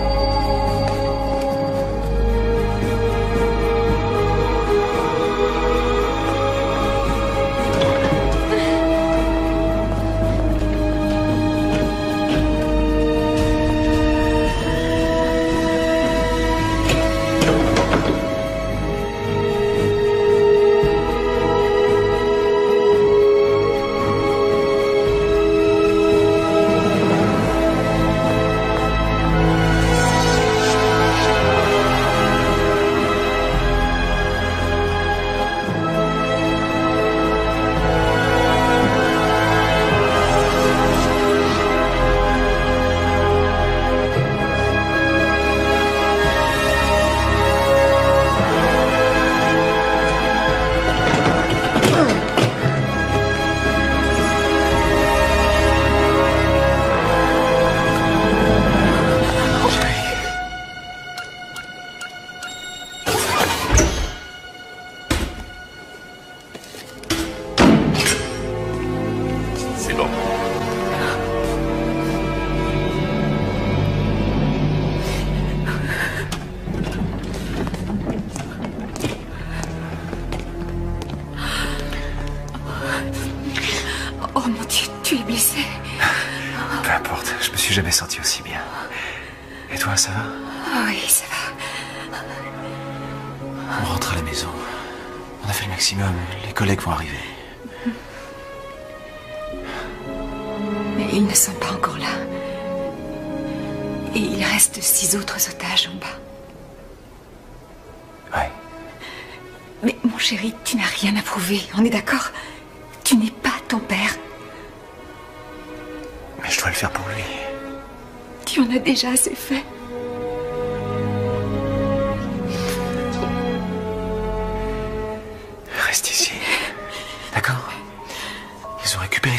Oh mon Dieu, tu es blessé. Peu importe, je me suis jamais senti aussi bien. Et toi, ça va? Ah oui, ça va. On rentre à la maison. On a fait le maximum. Les collègues vont arriver. Mais ils ne sont pas encore là. Et il reste six autres otages en bas. Ouais. Mais mon chéri, tu n'as rien à prouver, on est d'accord? Tu n'es pas ton père. Mais je dois le faire pour lui. Tu en as déjà assez fait. Reste ici.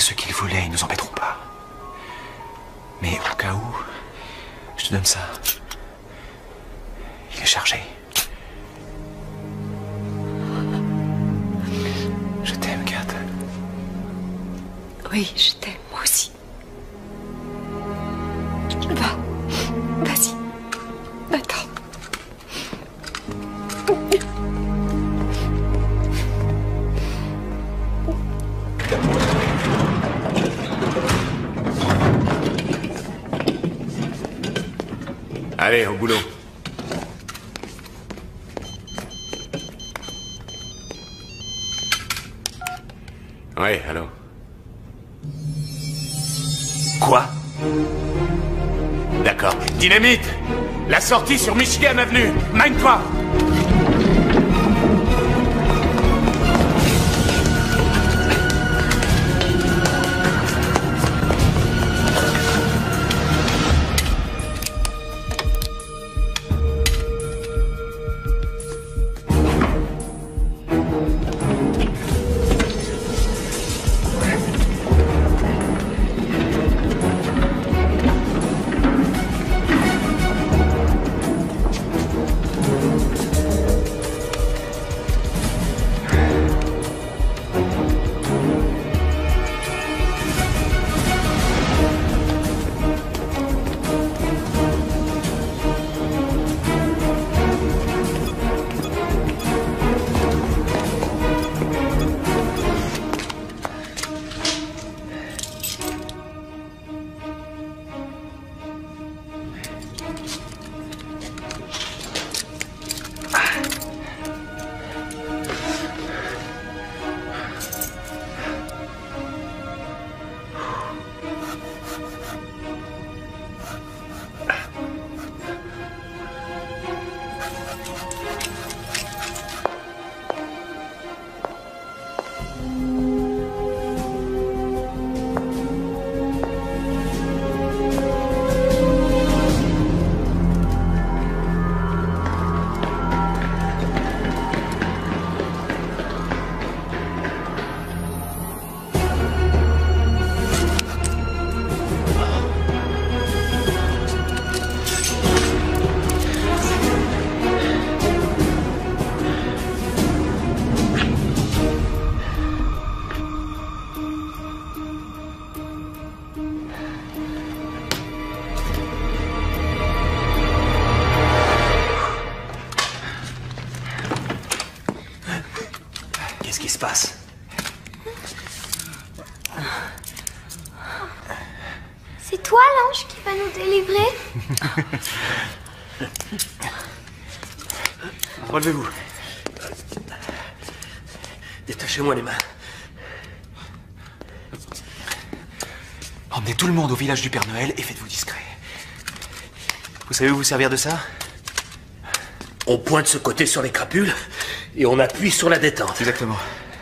ce qu'ils voulaient, ils nous embêteront pas. Mais au cas où, je te donne ça. Il est chargé. Je t'aime, Kat. Oui, je t'aime, moi aussi. Va, vas-y. Attends. Allez, au boulot. Ouais, allô. Quoi? D'accord. Dynamite! La sortie sur Michigan Avenue! Mine-toi! Qu'est-ce qui se passe? C'est toi l'ange qui va nous délivrer? Relevez-vous. Détachez-moi les mains. Emmenez tout le monde au village du Père Noël et faites-vous discret. Vous savez où vous servir de ça? On pointe ce côté sur les crapules et on appuie sur la détente. Exactement.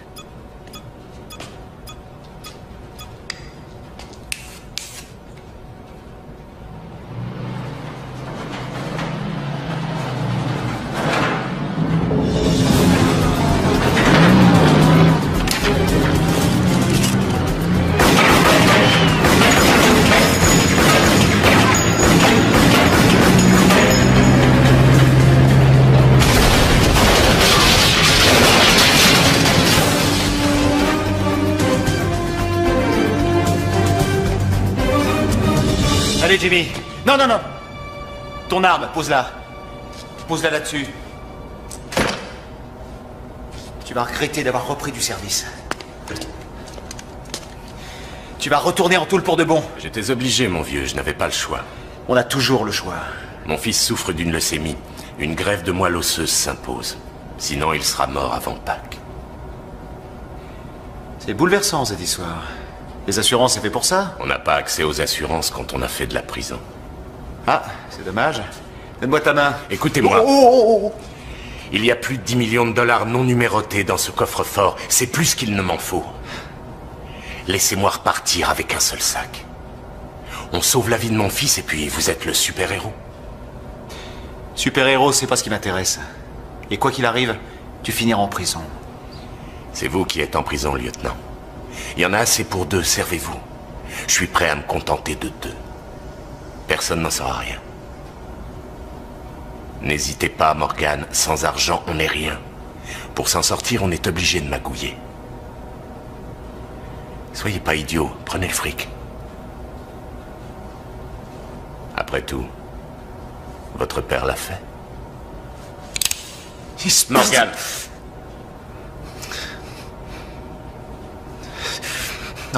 Allez, Jimmy. Non, non, non. Ton arme, pose-la. Pose-la là-dessus. Tu vas regretter d'avoir repris du service. Tu vas retourner en Toul pour de bon. J'étais obligé, mon vieux, je n'avais pas le choix. On a toujours le choix. Mon fils souffre d'une leucémie. Une greffe de moelle osseuse s'impose. Sinon, il sera mort avant Pâques. C'est bouleversant, cette histoire. Les assurances, c'est fait pour ça? On n'a pas accès aux assurances quand on a fait de la prison. Ah, c'est dommage. Donne-moi ta main. Écoutez-moi. Oh, oh, oh, oh. Il y a plus de dix millions de dollars non numérotés dans ce coffre-fort. C'est plus qu'il ne m'en faut. Laissez-moi repartir avec un seul sac. On sauve la vie de mon fils et puis vous êtes le super-héros. Super-héros, c'est pas ce qui m'intéresse. Et quoi qu'il arrive, tu finiras en prison. C'est vous qui êtes en prison, lieutenant. Il y en a assez pour deux, servez-vous. Je suis prêt à me contenter de deux. Personne n'en saura rien. N'hésitez pas, Morgan. Sans argent, on n'est rien. Pour s'en sortir, on est obligé de magouiller. Soyez pas idiots, prenez le fric. Après tout, votre père l'a fait. Morgan. Non.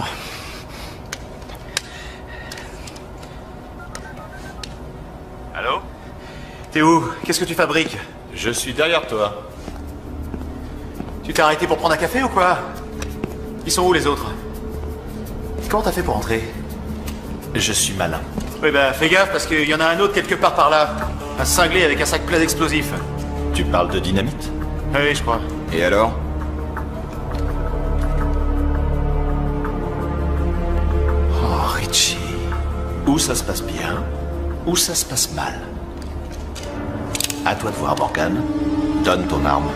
Allô? T'es où? Qu'est-ce que tu fabriques? Je suis derrière toi. Tu t'es arrêté pour prendre un café ou quoi? Ils sont où les autres? Comment t'as fait pour entrer? Je suis malin. Oui bah fais gaffe parce qu'il y en a un autre quelque part par là. Un cinglé avec un sac plein d'explosifs. Tu parles de dynamite? Oui, je crois. Et alors? Oh, Richie. Ou ça se passe bien, ou ça se passe mal. À toi de voir, Morgan. Donne ton arme.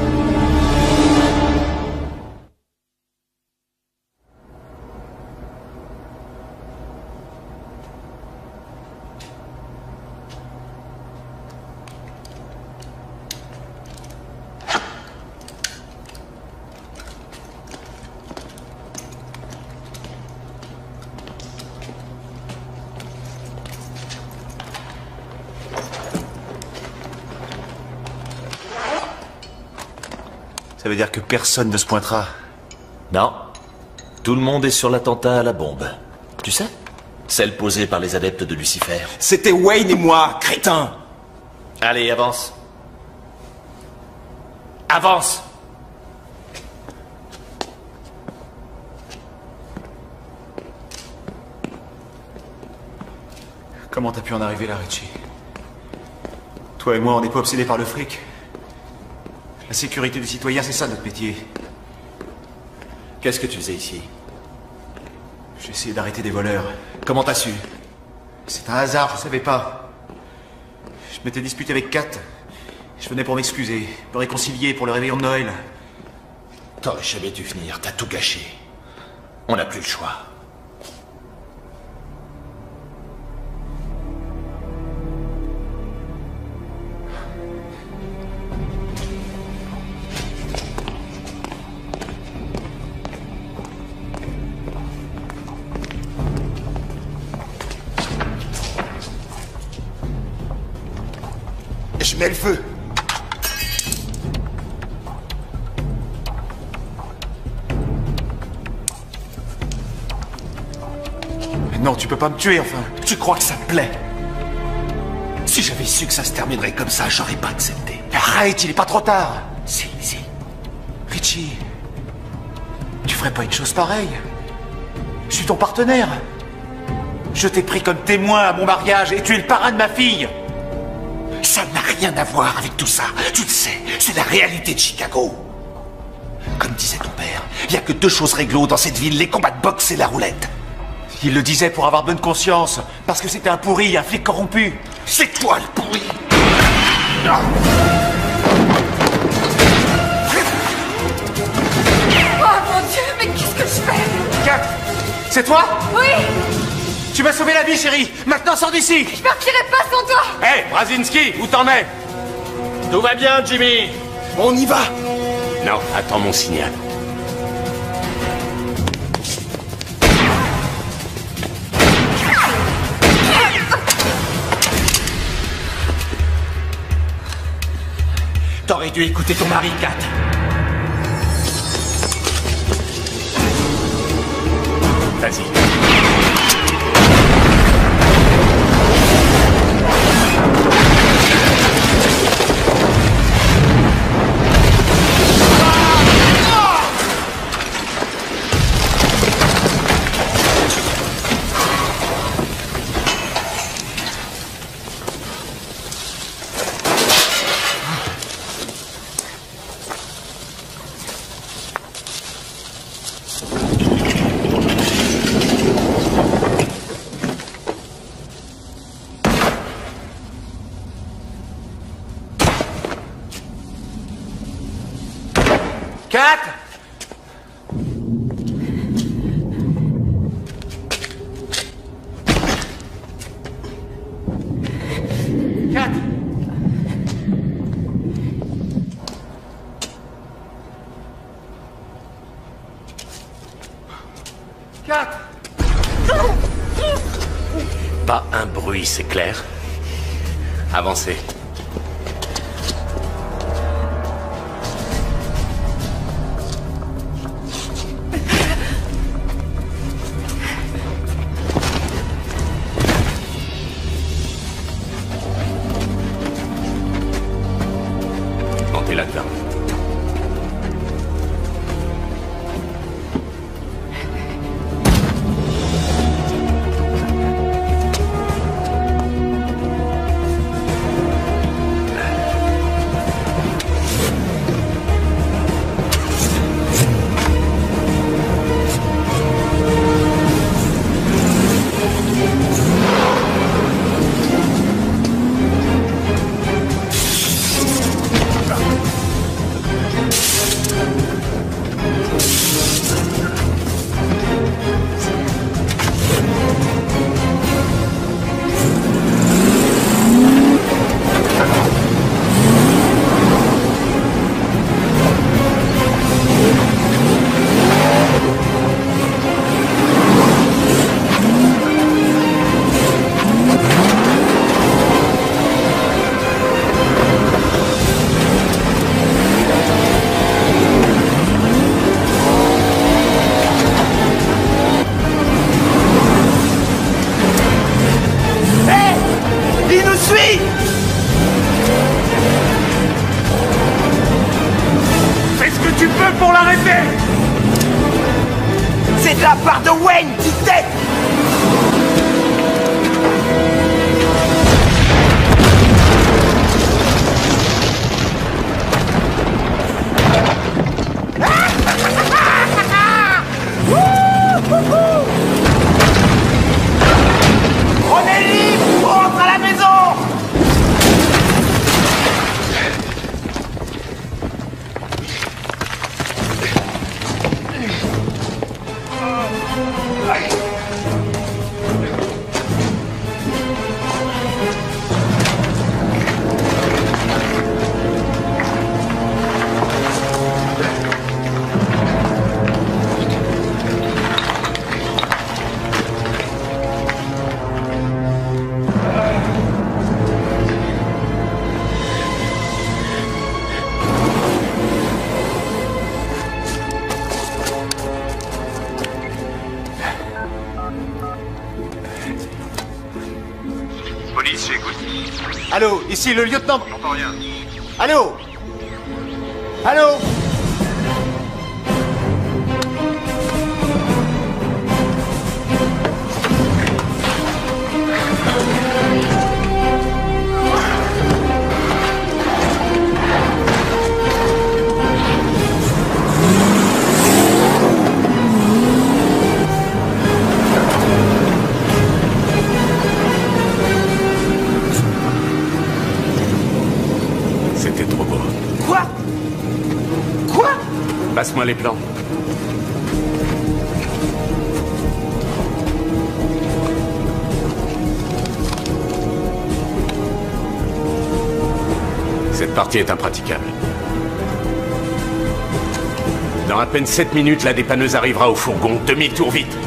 Ça veut dire que personne ne se pointera. Non. Tout le monde est sur l'attentat à la bombe. Tu sais? Celle posée par les adeptes de Lucifer. C'était Wayne et moi, crétin! Allez, avance. Avance! Comment t'as pu en arriver là, Richie? Toi et moi, on n'est pas obsédés par le fric. La sécurité des citoyens, c'est ça notre métier. Qu'est-ce que tu faisais ici? J'ai essayé d'arrêter des voleurs. Comment t'as su? C'est un hasard, je savais pas. Je m'étais disputé avec Kat. Je venais pour m'excuser, me réconcilier pour le réveillon de Noël. T'aurais jamais dû venir, t'as tout gâché. On n'a plus le choix. Je mets le feu. Mais non, tu peux pas me tuer, enfin. Tu crois que ça te plaît? Si j'avais su que ça se terminerait comme ça, j'aurais pas accepté. Arrête, il est pas trop tard. Si, si. Richie, tu ferais pas une chose pareille? Je suis ton partenaire. Je t'ai pris comme témoin à mon mariage et tu es le parrain de ma fille. Ça n'a rien à voir avec tout ça. Tu le sais, c'est la réalité de Chicago. Comme disait ton père, il n'y a que deux choses réglo dans cette ville, les combats de boxe et la roulette. Il le disait pour avoir bonne conscience, parce que c'était un pourri, un flic corrompu. C'est toi le pourri. Non. Oh mon Dieu, mais qu'est-ce que je fais? Kat, c'est toi? Oui. Tu m'as sauvé la vie, chérie. Maintenant, sors d'ici. Je partirai pas sans toi. Hé, hey, Brzezinski, où t'en es? Tout va bien, Jimmy. On y va. Non, attends mon signal. T'aurais dû écouter ton mari, Kat. Vas-y. Pas un bruit, c'est clair? Avancez. Montez là-dedans. C'est de la part de Wayne qui t'aide. On est libre, on rentre à la maison. Police, j'écoute. Allô, ici le lieutenant. J'entends rien. Allô Allô C'était trop beau. Quoi Quoi Passe-moi les plans. Cette partie est impraticable. Dans à peine sept minutes, la dépanneuse arrivera au fourgon. Demi-tour vite.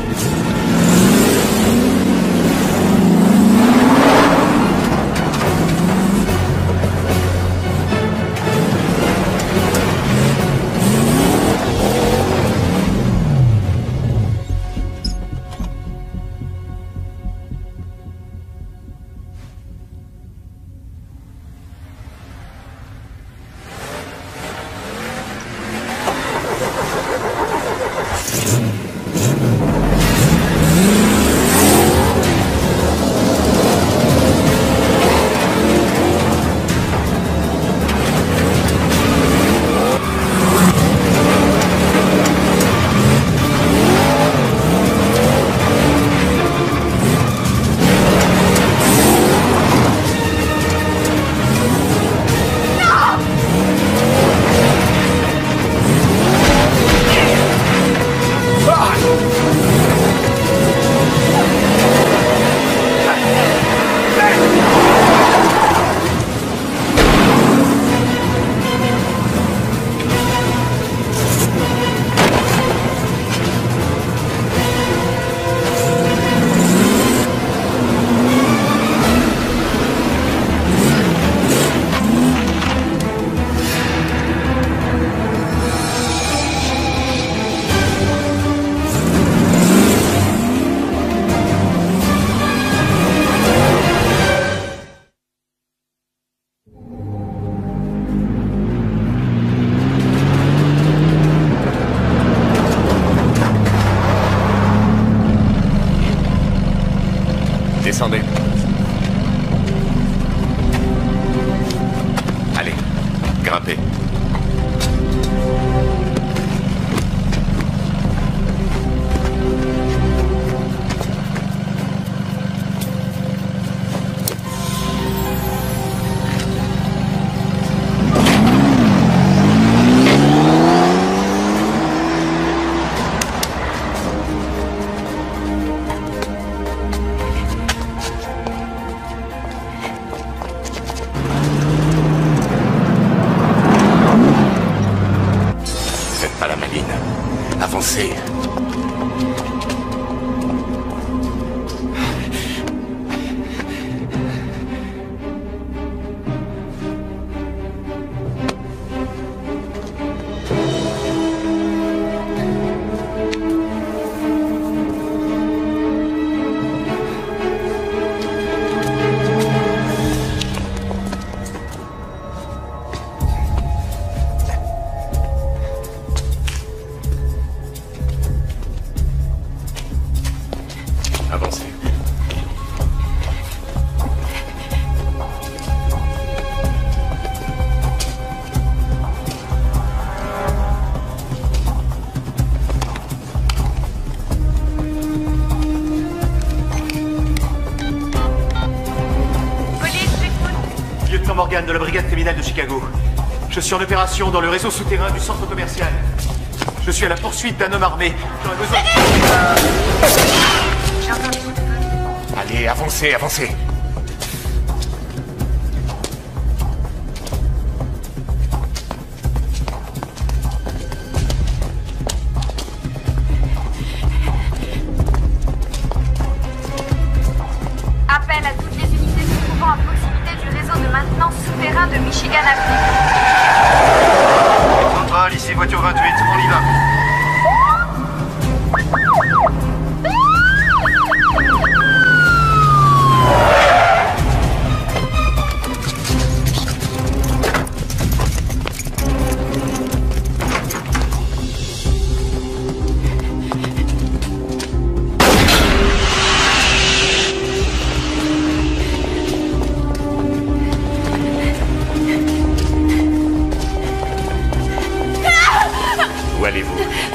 Descendez. Allez, grimpez. Avancez. Avancez. Lieutenant Morgan de la brigade criminelle de Chicago. Je suis en opération dans le réseau souterrain du centre commercial. Je suis à la poursuite d'un homme armé. J'aurais besoin... Allez, avancez, avancez. Appel à toutes les unités se trouvant à proximité du réseau de maintenance souterrain de Michigan Avenue. Centrale, ici voiture vingt-huit, on y va. Où allez-vous?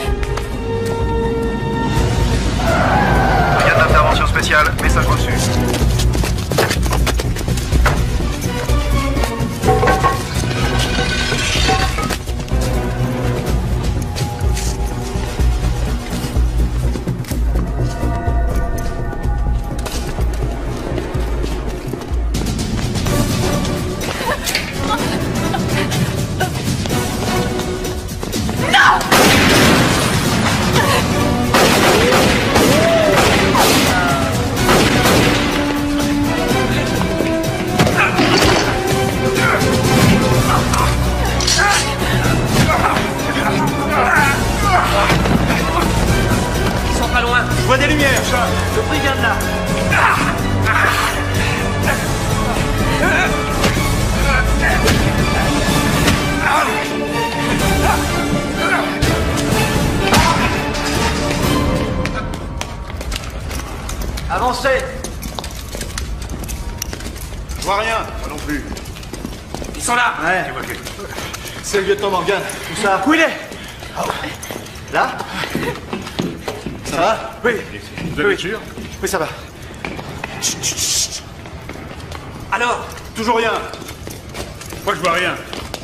Brigade d'intervention spéciale, message reçu. Ils sont pas loin. Je vois des lumières. Le brigade là. Avancez. Je vois rien, moi non plus. Ils sont là. Ouais. C'est le lieutenant Morgan. Où ça? Où il est? Là? Ça va? Oui. Vous êtes sûr? Oui, ça va. Chut, chut, chut. Alors? Toujours rien. Moi, je vois rien.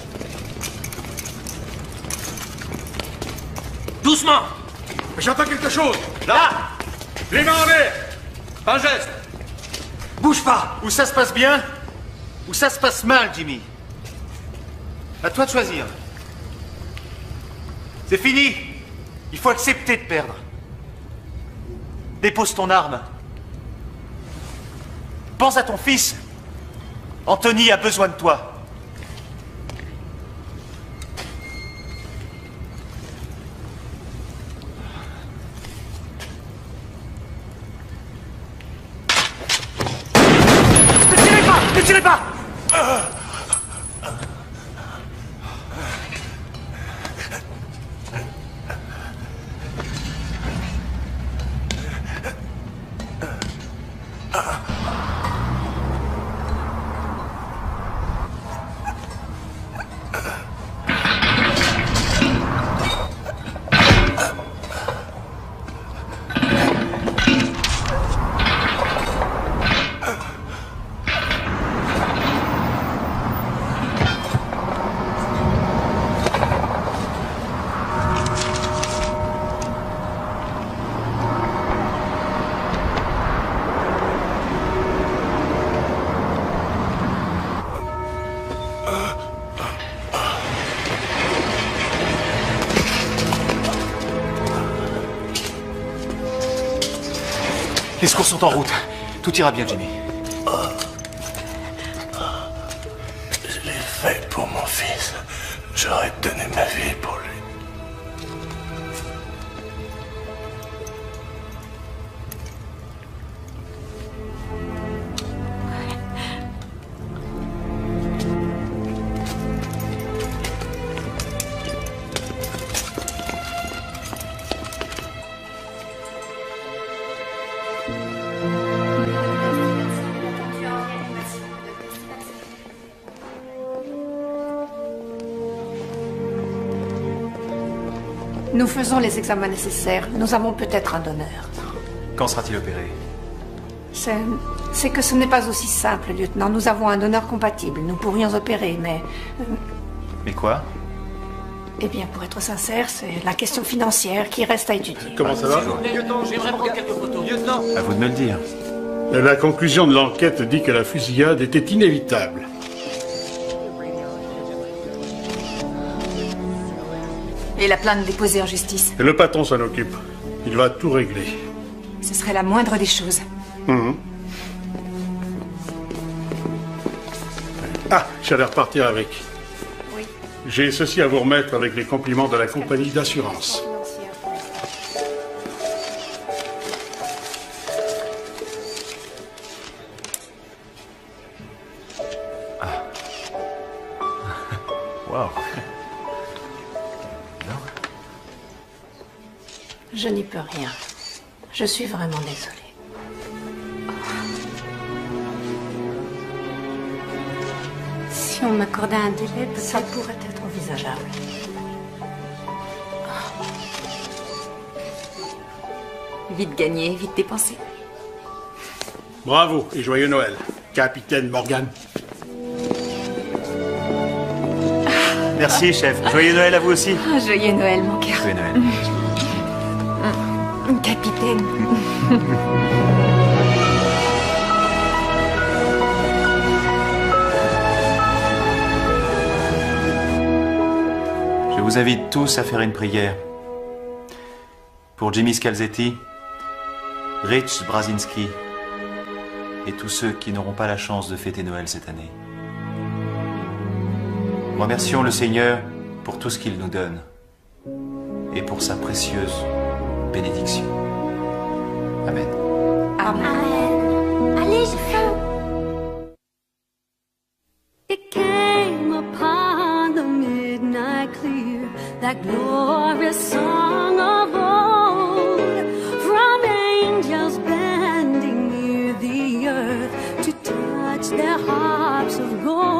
Doucement. J'entends quelque chose. Là. Les mains en l'air. Un geste. Bouge pas. Ou ça se passe bien, ou ça se passe mal, Jimmy. À toi de choisir. C'est fini. Il faut accepter de perdre. Dépose ton arme. Pense à ton fils. Anthony a besoin de toi. Ne tirez pas! Ne tirez pas! secours sont en route. Tout ira bien, Jimmy. Je l'ai fait pour mon fils. J'aurais donné ma vie pour lui. Nous faisons les examens nécessaires. Nous avons peut-être un donneur. Quand sera-t-il opéré? C'est... c'est que ce n'est pas aussi simple, lieutenant. Nous avons un donneur compatible. Nous pourrions opérer, mais... Mais quoi? Eh bien, pour être sincère, c'est la question financière qui reste à étudier. Comment ça va? Lieutenant, j'aimerais prendre quelques photos. Lieutenant! À vous de me le dire. La conclusion de l'enquête dit que la fusillade était inévitable. Et la plainte déposée en justice? Et le patron s'en occupe. Il va tout régler. Ce serait la moindre des choses. Mmh. Ah, j'allais repartir avec. Oui. J'ai ceci à vous remettre avec les compliments de la compagnie d'assurance. Ah. Wow. Je n'y peux rien. Je suis vraiment désolée. Si on m'accordait un délai, ça pourrait être envisageable. Vite gagné, vite dépensé. Bravo et joyeux Noël, capitaine Morgan. Merci, chef. Joyeux Noël à vous aussi. Oh, joyeux Noël, mon cœur. Joyeux Noël. Capitaine. Je vous invite tous à faire une prière. Pour Jimmy Scalzetti, Rich Brazinski et tous ceux qui n'auront pas la chance de fêter Noël cette année. Remercions le Seigneur pour tout ce qu'il nous donne et pour sa précieuse bénédiction. Amen. Amen. Allez, j'ai faim. It came upon the midnight clear, that glorious song of old, from angels bending near the earth to touch their harps of gold.